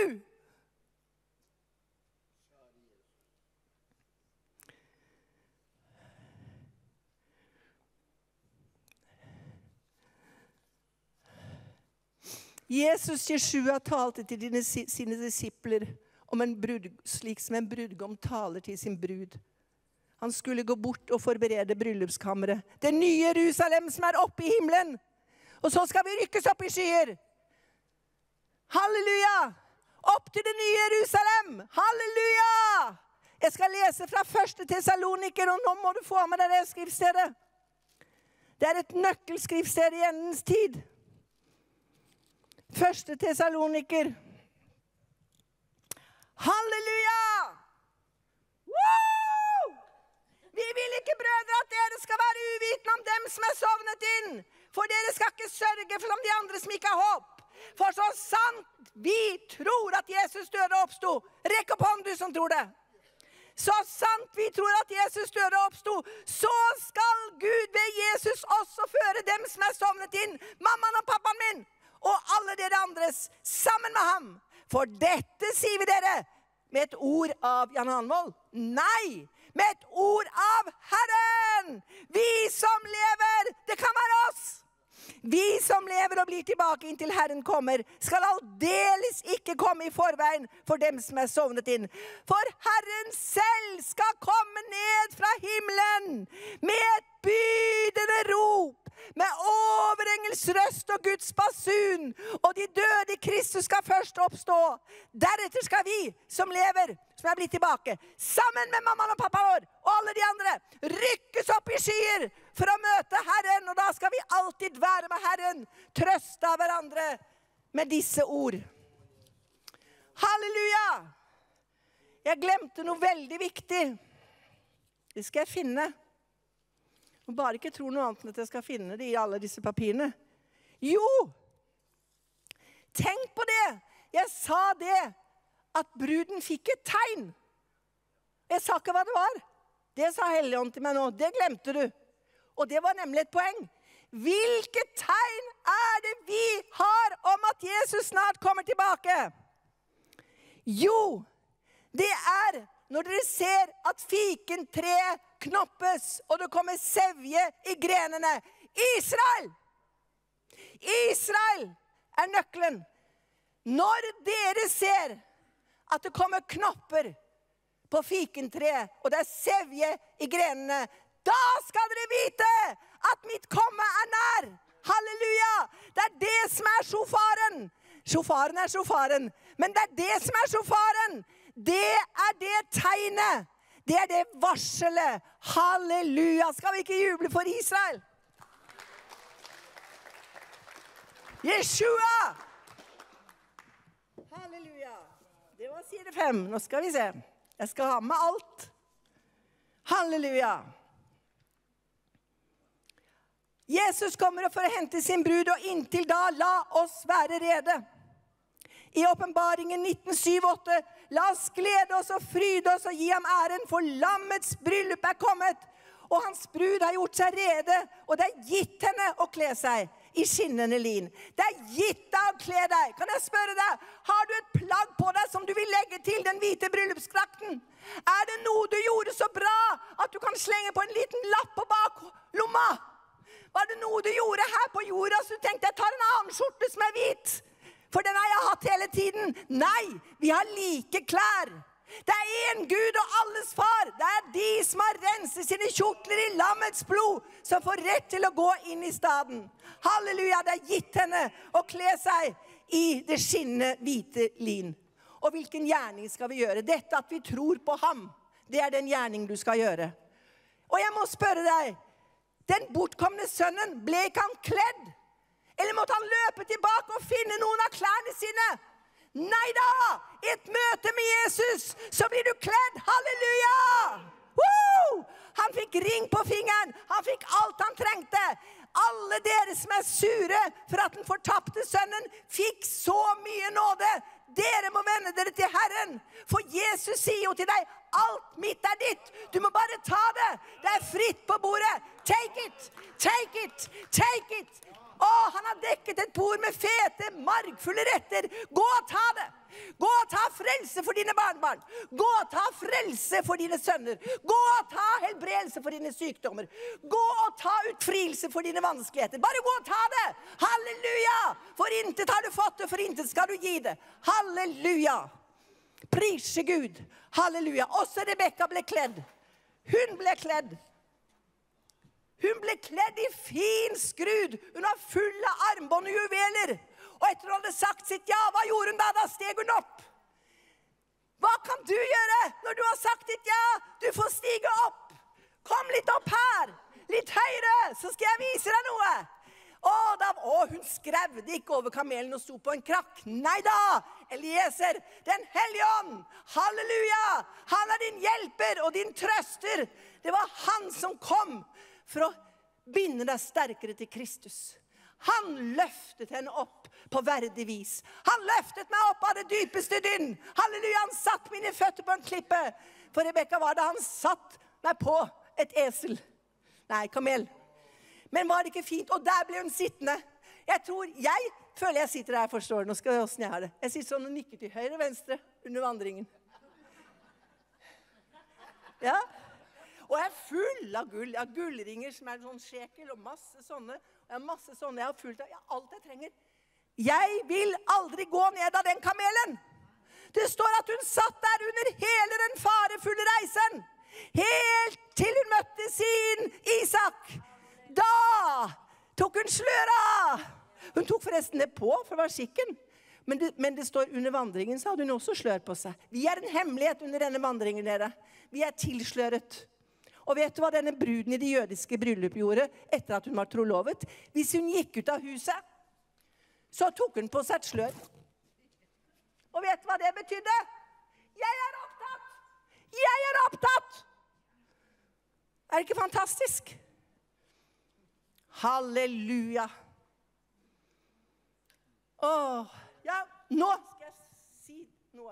Jesus Jeshua talte til sine disipler om slik som en brudgom taler til sin brud. Han skulle gå bort og forberede bryllupskammeret. Det nye Jerusalem som er oppe i himmelen. Og så skal vi rykkes opp i skyer. Halleluja! Opp til det nye Jerusalem. Halleluja! Jeg skal lese fra 1. Tessaloniker, og nå må du få med deg det skriftstedet. Det er et nøkkelskriftsted i endens tid. 1. Tessaloniker. Halleluja! Woo! Vi vil ikke, brødre, at dere skal være uvitende om dem som er sovnet inn. For dere skal ikke sørge for de andre som ikke har håp. For så sant vi tror at Jesus døde og oppsto. Rekk opp hånd, du som tror det. Så sant vi tror at Jesus døde og oppsto, så skal Gud ved Jesus også føre dem som er sovnet inn. Mammaen og pappaen min. Og alle dere andres sammen med ham. For dette sier vi dere med et ord av Jan Hanvold. Nei, med et ord av Herren. Vi som lever, det kan være oss. Vi som lever og blir tilbake inntil Herren kommer, skal aldeles ikke komme i forveien for dem som er sovnet inn. For Herren selv skal komme ned fra himmelen med et bydende rop, med overengels røst og Guds basun, og de døde i Kristus skal først oppstå. Deretter skal vi som lever, som er blitt tilbake, sammen med mammaen og pappa vår, og alle de andre, rykkes opp i skyer for å møte Herren, og da skal vi alltid være med Herren, trøste av hverandre med disse ord. Halleluja! Jeg glemte noe veldig viktig. Det skal jeg finne. Og bare ikke tro noe annet enn at jeg skal finne det i alle disse papirene. Jo, tenk på det. Jeg sa det, at bruden fikk et tegn. Jeg sa ikke hva det var. Det sa Helligånd til meg nå. Det glemte du. Og det var nemlig et poeng. Hvilket tegn er det vi har om at Jesus snart kommer tilbake? Jo, det er når dere ser at fikentreet knoppes, og det kommer sevje i grenene. Israel! Israel er nøkkelen. Når dere ser at det kommer knopper på fikentreet, og det er sevje i grenene, da skal dere vite at mitt komme er nær. Halleluja! Det er det som er sjofaren. Sjofaren er sjofaren, men det er det som er sjofaren. det det tegnet. Det det varselet. Halleluja. Skal vi ikke juble for Israel? Jeshua! Halleluja. Det var side 5. Nå skal vi se. Jeg skal ha med alt. Halleluja. Jesus kommer for å hente sin brud, og inntil da, la oss være rede. I åpenbaringen 19:7-8, la oss glede oss og fryde oss og gi ham æren, for lammets bryllup kommet, og hans brud har gjort seg rede, og det gitt henne å kle seg i skinnende lin. Det gitt deg å kle deg. Kan jeg spørre deg, har du et plagg på deg som du vil legge til den hvite bryllupsdrakten? Det noe du gjorde så bra at du kan slenge på en liten lapp på baklomma? Var det noe du gjorde her på jorda, så du tenkte, jeg tar en annen skjorte som hvit? For den har jeg hatt hele tiden. Nei, vi har like klær. Det en Gud og alles far. Det de som har renset sine kjortler i lammets blod, som får rett til å gå inn i staden. Halleluja, det gitt henne å kle seg i det skinnende hvite lin. Og hvilken gjerning skal vi gjøre? Dette at vi tror på ham, det den gjerning du skal gjøre. Og jeg må spørre deg, den bortkomne sønnen, ble ikke han kledd? Eller måtte han løpe tilbake og finne noen av klærne sine? Neida! I et møte med Jesus, så blir du kledd. Halleluja! Woo! Han fikk ring på fingeren. Han fikk alt han trengte. Alle dere som sure for at den fortapte sønnen fikk så mye nåde. Dere må vende dere til Herren. For Jesus sier jo til deg, alt mitt ditt. Du må bare ta det. Det fritt på bordet. Take it, take it, take it. Han har dekket et bord med fete, margfulle retter. Gå og ta det. Gå og ta frelse for dine barnebarn. Gå og ta frelse for dine sønner. Gå og ta helbredelse for dine sykdommer. Gå og ta utfrielse for dine vanskeligheter. Bare gå og ta det. Halleluja. For intet har du fått det, for intet skal du gi det. Halleluja. Prise Gud. Halleluja. Også Rebekka ble kledd. Hun ble kledd. Hun ble kledd i fin skrud. Hun var full av armbånd og juveler. Og etter hun hadde sagt sitt ja, hva gjorde hun da? Da steg hun opp. Hva kan du gjøre når du har sagt ditt ja? Du får stige opp. Kom litt opp her. Litt høyre, så skal jeg vise deg noe. Hun skrevde ikke over kamelen og sto på en krakk. Neida, Eliezer, den hellige ånd. Halleluja. Han din hjelper og din trøster. Det var han som kom for å binde deg sterkere til Kristus. Han løftet henne opp på verdig vis. Han løftet meg opp av det dypeste dynn. Halleluja, han satt mine føtter på en klippe. For Rebekka var det han satt meg på et esel. Nei, kamel. Men var det ikke fint? Og der ble hun sittende. Jeg føler jeg sitter der, forstår du. Nå skal jeg hvordan jeg har det. Jeg sitter sånn og nikker til høyre og venstre under vandringen. Ja. Og jeg full av gull. Jeg har gullringer som sånn sjekel og masse sånne. Og jeg har masse sånne. Jeg har fullt av alt jeg trenger. Jeg vil aldri gå ned av den kamelen. Det står at hun satt der under hele den farefulle reisen. Helt til hun møtte sin Isak. Da tok hun sløra. Hun tok forresten det på, for det var skikken. Men det står under vandringen, så hadde hun også slør på seg. Vi en hemmelighet under denne vandringen, dere. Vi tilsløret. Og vet du hva denne bruden i det jødiske bryllup gjorde etter at hun var trolovet? Hvis hun gikk ut av huset, så tok hun på seg et slør. Og vet du hva det betydde? Jeg opptatt! Jeg opptatt! Det ikke fantastisk? Halleluja! Ja, nå skal jeg si noe.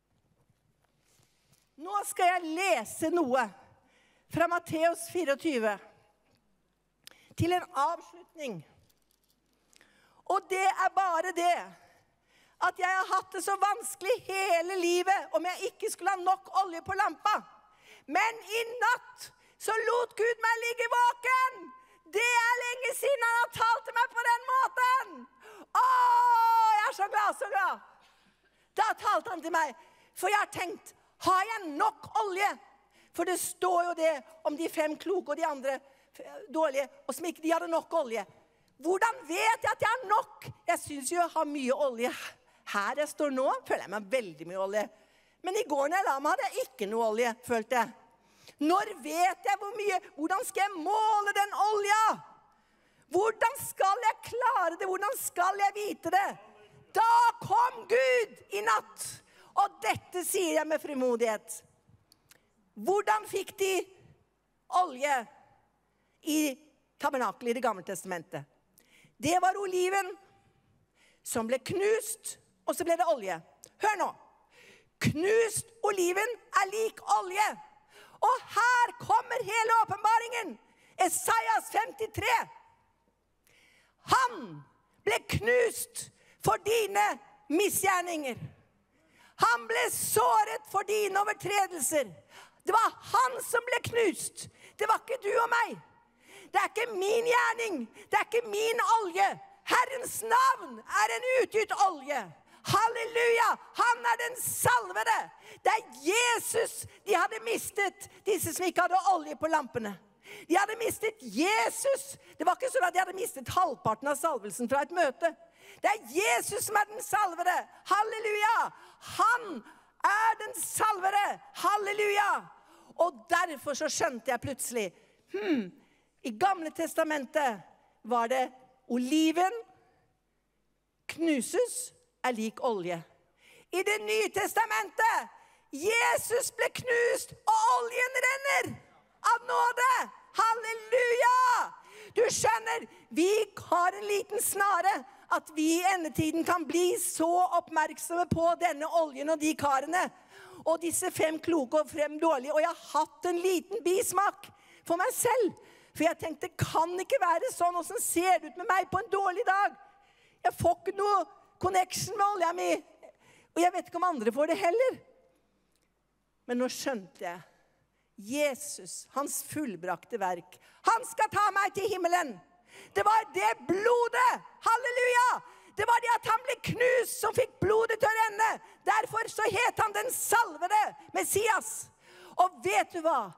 Nå skal jeg lese noe fra Matteus 24 til en avslutning. Og det bare det at jeg har hatt det så vanskelig hele livet om jeg ikke skulle ha nok olje på lampa. Men i natt så lot Gud meg ligge våken. Det lenge siden han har talt til meg på den måten. Jeg så glad, så glad. Da talte han til meg, for jeg har tenkt, har jeg nok olje? For det står jo det om de 5 kloke og de andre dårlige, og som ikke de hadde nok olje. Hvordan vet jeg at jeg har nok? Jeg synes jo jeg har mye olje. Her jeg står nå, føler jeg meg veldig mye olje. Men I går når jeg la meg, hadde jeg ikke noe olje, følte jeg. Når vet jeg hvor mye? Hvordan skal jeg måle den olja? Hvordan skal jeg klare det? Hvordan skal jeg vite det? Da kom Gud I natt. Og dette sier jeg med frimodighet. Hvordan fikk de olje I tabernakelet I det gamle testamentet? Det var oliven som ble knust, og så ble det olje. Hør nå. Knust oliven lik olje. Og her kommer hele åpenbaringen. Esaias 53. Han ble knust for dine misgjerninger. Han ble såret for dine overtredelser. Det var han som ble knust. Det var ikke du og meg. Det ikke min gjerning. Det ikke min olje. Herrens navn en utgitt olje. Halleluja! Han den salvede. Det Jesus de hadde mistet, disse som ikke hadde olje på lampene. De hadde mistet Jesus. Det var ikke sånn at de hadde mistet halvparten av salvelsen fra et møte. Det Jesus som den salvede. Halleluja! Han den salvede. Halleluja! Og derfor så skjønte jeg plutselig, I gamle testamentet var det oliven knuses lik olje. I det nye testamentet, Jesus ble knust, og oljen renner av nåde. Halleluja! Du skjønner, vi har en liten snare, at vi I endetiden kan bli så oppmerksomme på denne oljen og de karene, og disse 5 kloke og 5 dårlige, og jeg har hatt en liten bismak for meg selv, for jeg tenkte, det kan ikke være sånn, og sånn ser det ut med meg på en dårlig dag. Jeg får ikke noe connection med olja mi, og jeg vet ikke om andre får det heller. Men nå skjønte jeg, Jesus, hans fullbrakte verk, han skal ta meg til himmelen. Det var det blodet, halleluja, det var det at han ble knust som fikk blodet til å renne. Derfor så het han den salvede Messias. Og vet du hva?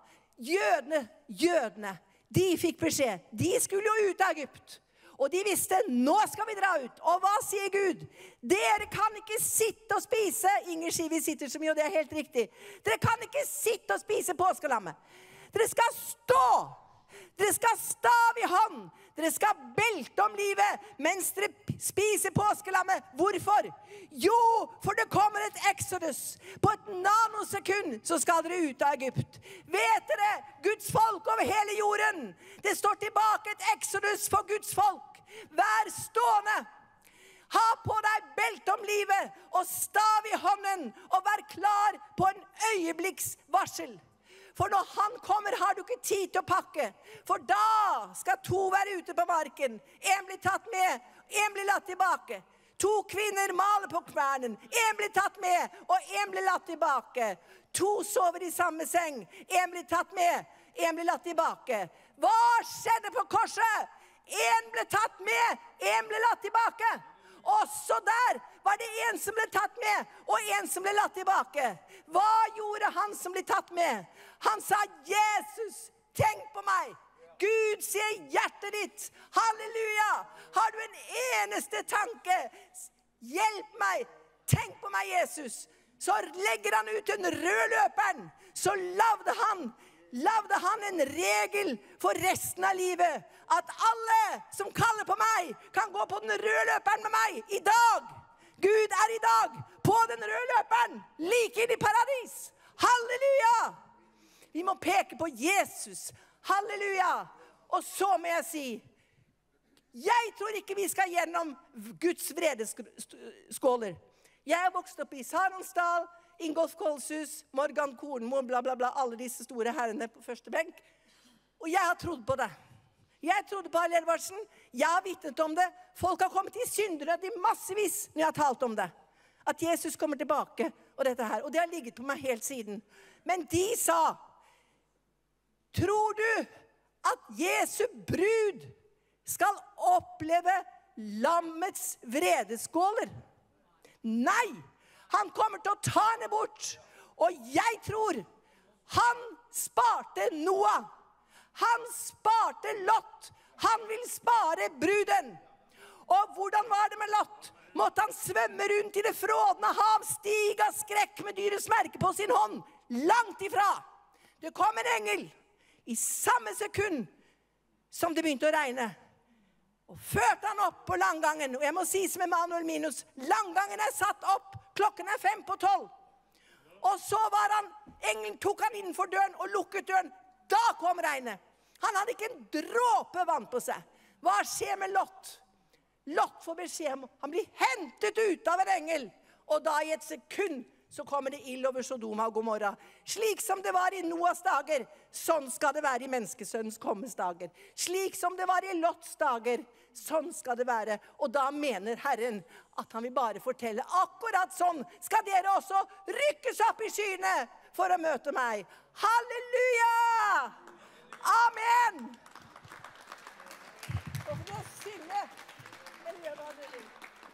Jødene, de fikk beskjed. De skulle jo ut av Egypt. Og de visste, nå skal vi dra ut. Og hva sier Gud? Dere kan ikke sitte og spise. Inger sier vi sitter så mye, og det helt riktig. Dere kan ikke sitte og spise påskelammet. Dere skal stå. Dere skal stav I hånd. Dere skal belte om livet mens dere spiser påskelammet. Hvorfor? Jo, for det kommer et exodus. På et nanosekund så skal dere ut av Egypt. Vet dere, Guds folk over hele jorden. Det står tilbake et exodus for Guds folk. Vær stående. Ha på deg belte om livet og stav I hånden og vær klar på en øyeblikks varsel. For når han kommer har du ikke tid til å pakke. For da skal 2 være ute på marken. 1 blir tatt med, 1 blir latt tilbake. 2 kvinner maler på kvernen. 1 blir tatt med, og 1 blir latt tilbake. 2 sover I samme seng. 1 blir tatt med, 1 blir latt tilbake. Hva skjedde på korset? 1 ble tatt med, 1 ble latt tilbake. Også der var det 1 som ble tatt med, og 1 som ble latt tilbake. Hva gjorde han som ble tatt med? Han sa, Jesus, tenk på meg. Gud ser hjertet ditt. Halleluja. Har du en eneste tanke? Hjelp meg. Tenk på meg, Jesus. Så legger han ut den røde løperen. Så lavde han en regel for resten av livet. At alle som kaller på meg kan gå på den røde løperen med meg I dag. Gud I dag på den røde løperen, like inn I paradis. Halleluja! Vi må peke på Jesus. Halleluja! Og så må jeg si, jeg tror ikke vi skal gjennom Guds vredeskåler. Jeg har vokst opp I Saronsdal, Ingolf Kolshus, Morgan Kornmo, bla bla bla, alle disse store herrene på første benk. Og jeg har trodd på det. Jeg trodde på Arild Edvardsen. Jeg har vitnet om det. Folk har kommet I syndere I massevis når jeg har talt om det. At Jesus kommer tilbake og dette her. Og det har ligget på meg helt siden. Men de sa, tror du at Jesu brud skal oppleve lammets vredeskåler? Nei, han kommer til å ta henne bort. Og jeg tror han sparte Noah. Han sparte Lot. Han vil spare bruden. Og hvordan var det med Lot? måtte han svømme rundt i det frådende hav, stig av skrekk med dyrets merke på sin hånd, langt ifra. Det kom en engel i samme sekund som det begynte å regne, og førte han opp på langgangen. Og jeg må si som Emanuel Minus, langgangen satt opp, klokken 5:12. Og så var engelen tok han innenfor døren og lukket døren. Da kom regnet. Han hadde ikke en dråpe vann på seg. Hva skjer med Lot? Lot får beskjed om, han blir hentet ut av en engel. Og da i et sekund så kommer det ild over Sodoma og Gomorra. Slik som det var i Noas dager, sånn skal det være i menneskesønnens kommesdager. Slik som det var i Lots dager, sånn skal det være. Og da mener Herren at han vil bare fortelle, akkurat sånn skal dere også rykkes opp i skyene for å møte meg. Halleluja! Amen! Og for å synge, eller gjør hva du vil.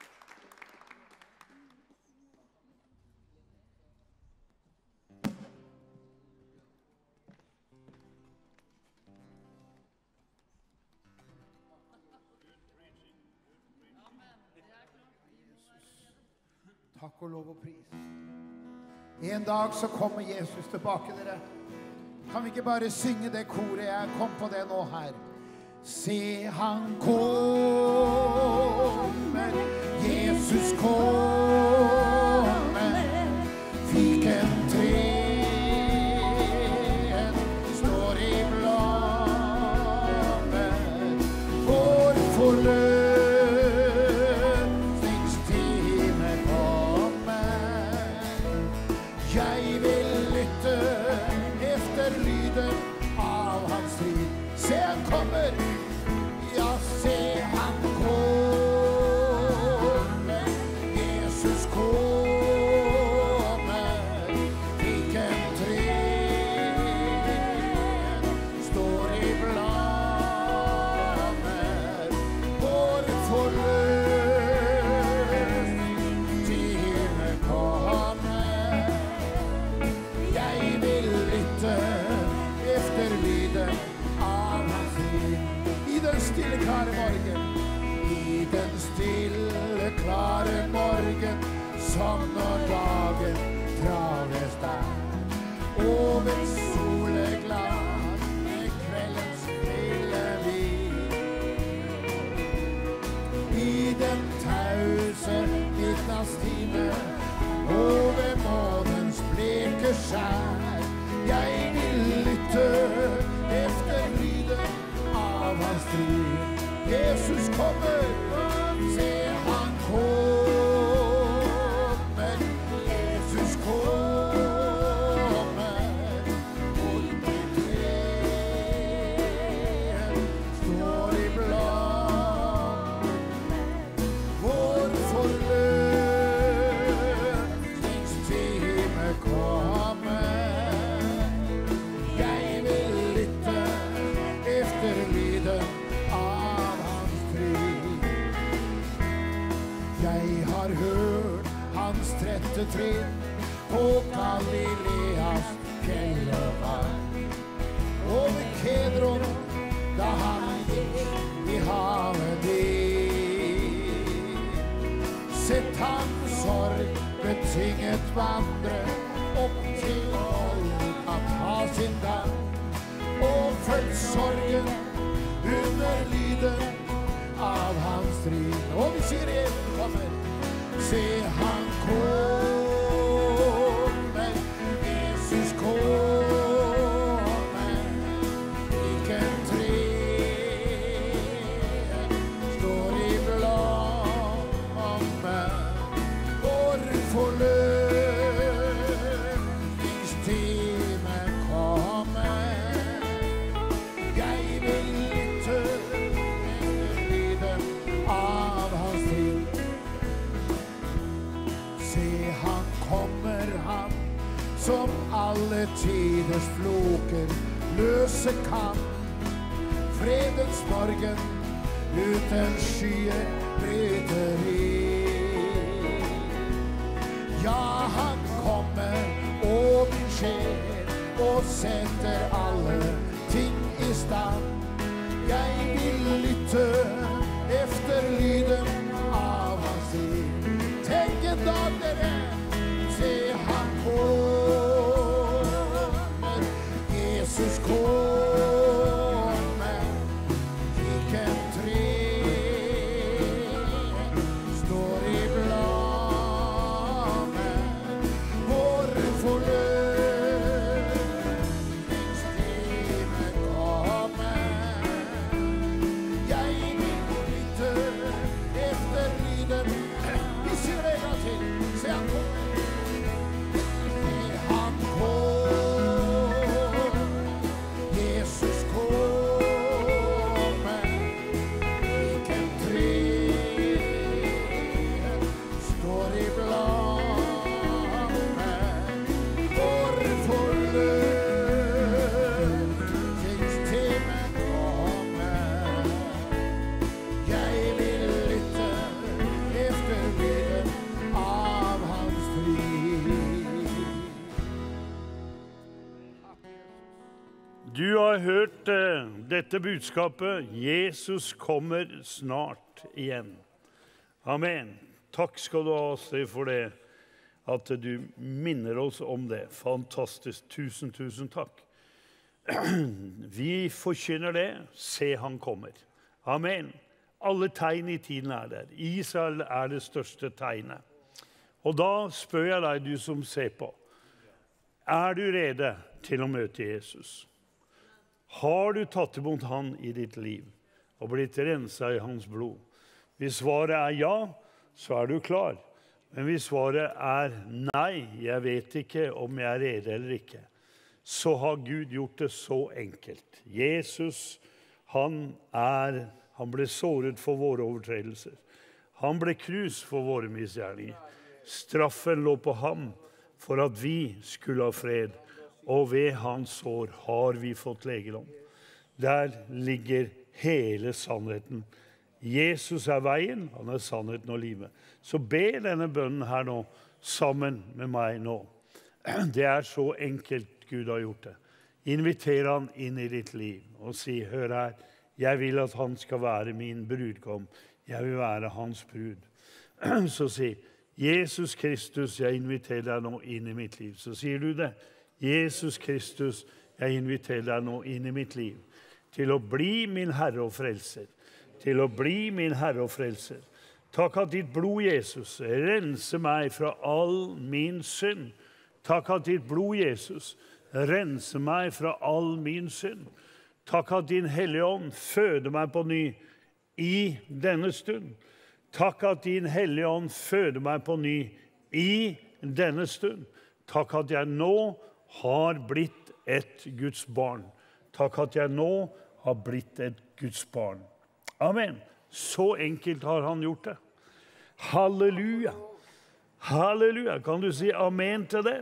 Takk og lov og pris. En dag så kommer Jesus tilbake, dere. Kan vi ikke bare synge det koret? Jeg kom på det nå her. Se, han kommer, Jesus kommer, fikentreen står i blommen, vår forløsningstime kommer. Jeg vil lytte efter lyden av hans strid. Se, han kommer. Ja, se, han kommer. Jesus kommer. Fikentreen står i blommen. Vår forløsningstime kommer. Jeg vil lytte efter lyden av hans liv. I den stille, klare morgen, i den stille, klare morgen, som når dagen traves der, over soleglad med kveldens milde vind. I den tause midnattstime, over månens bleke skær, jeg vil lytte efter lyden av hans strid. Jesus kommer, se, han kommer. Jesus kommer, fikentreen står i blommen. Vår forløsningstime kommer. Jeg vil lytte efter lyden av hans strid. Jeg har hørt hans 13 trinn på Galileas fjellvann, over Kedron da han gikk i havet dit. Sett han sorg betynget vandre opp til Golgata sin dag, og følt sorgen under lyden av hans strid. Og vi sier Jesus kommer. Se, han kommer, Jesus kommer, fikentreen står i blommen, vår forløsningstime kommer. Jeg vil lytte efter lyden av hans strid. Se, han kommer, han som alle tiders floker løse kan. Fredens morgen uten skyer bryter inn. Ja, han kommer og min sjel og setter alle ting i stand. Jeg vil lytte efter lyden av hans strid. dag dere, se han kommer, Jesus kommer, lik en tre, står i bladet, vår forløsningstimen kommer. Jeg vil gå lytte efter lyden. Vi sier det en gang til. Se han kommer. Se han kommer. Jesus kommer. Lik en tre. Står i bladet. Vår forløsningstimen kommer. Jeg vil lytte efter lyden av hans frid. Du har hørt dette budskapet. Jesus kommer snart igjen. Amen. Takk skal du ha, Astrid, for det, at du minner oss om det. Fantastisk. Tusen, tusen takk. Vi forkynner det. Se, han kommer. Amen. Alle tegn i tiden er der. Israel er det største tegnet. Og da spør jeg deg, du som ser på, er du rede til å møte Jesus? Har du tatt imot han i ditt liv og blitt renset i hans blod? Hvis svaret er ja, så er du klar. Men hvis svaret er nei, jeg vet ikke om jeg er rede eller ikke, så har Gud gjort det så enkelt. Jesus, han ble såret for våre overtredelser. Han ble knust for våre misgjerninger. Straffen lå på ham for at vi skulle ha fred, og ved hans sår har vi fått legedom. Der ligger hele sannheten. Jesus er veien, han er sannheten og livet. Så be denne bønnen her nå, sammen med meg nå. Det er så enkelt Gud har gjort det. Inviter han inn i ditt liv og si, hør her, jeg vil at han skal være min brudgom. Jeg vil være hans brud. Så si, Jesus Kristus, jeg inviterer deg nå inn i mitt liv. Så sier du det. Jesus Kristus, jeg inviterer deg nå inn i mitt liv. Til å bli min Herre og frelser. Til å bli min Herre og frelser. Takk at ditt blod, Jesus, renser meg fra all min synd. Takk at ditt blod, Jesus, renser meg fra all min synd. Takk at din Hellige Ånd føder meg på ny i denne stund. Takk at din Hellige Ånd føder meg på ny i denne stund. Takk at jeg nå har blitt et Guds barn. Takk at jeg nå har blitt et Guds barn. Amen. Så enkelt har han gjort det. Halleluja. Halleluja. Kan du si amen til det?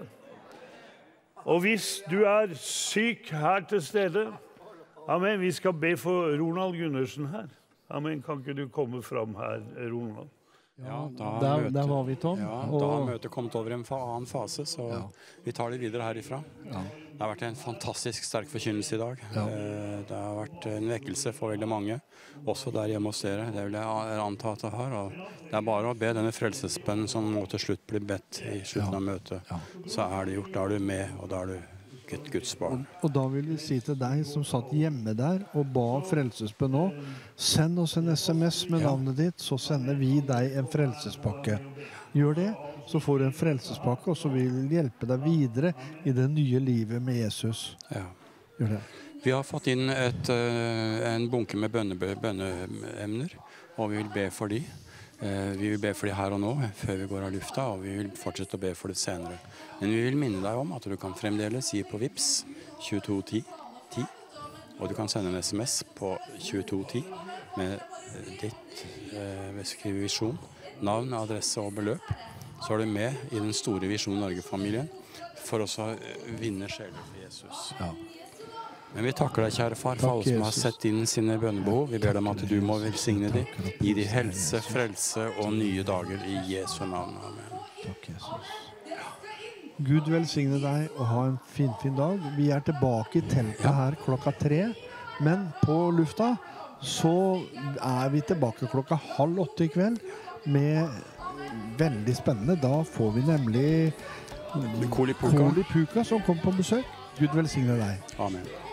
Og hvis du er syk her til stede, amen, vi skal be for Ronald Gundersen her. Amen, kan ikke du komme fram her, Ronald? Ja, der var vi, Tom. Ja, da har møtet kommet over en annen fase, så vi tar det videre herifra. Ja. Det har vært en fantastisk sterk forkynnelse i dag. Ja. Det har vært en vekkelse for veldig mange, også der hjemme hos dere. Det vil jeg anta at det har, og det er bare å be denne frelsesbønnen som må til slutt bli bedt i slutten av møtet. Ja. Så er det gjort, da er du med, og da er du Guds barn. Og da vil vi si til deg som satt hjemme der og ba frelsesbønn nå, send oss en SMS med navnet ditt, så sender vi deg en frelsespakke. Gjør det, så får du en frelsespakke, og så vil vi hjelpe deg videre i det nye livet med Jesus. Ja. Gjør det. Vi har fått inn en bunke med bønneemner, og vi vil be for de. Vi vil be for de her og nå, før vi går av lufta, og vi vil fortsette å be for det senere. Men vi vil minne deg om at du kan fremdeles gi på Vips 221010, og du kan sende en SMS på 2210 med ditt skrive visjon, navn, adresse og beløp. Så er du med i den store Visjon Norge-familien for å vinne sjeler for Jesus. Ja. Men vi takker deg, kjære far, for alle som har sett inn sine bønnebehov. Vi ber dem at du må velsigne dem, gi dem helse, frelse og nye dager i Jesu navn. Amen. Takk, Jesus. Gud velsigne deg og ha en fin dag. Vi er tilbake i teltet her 3:00, men på lufta så er vi tilbake 7:30 i kveld med veldig spennende. Da får vi nemlig Koli Puka. Koli Puka som kommer på besøk. Gud velsigne deg. Amen.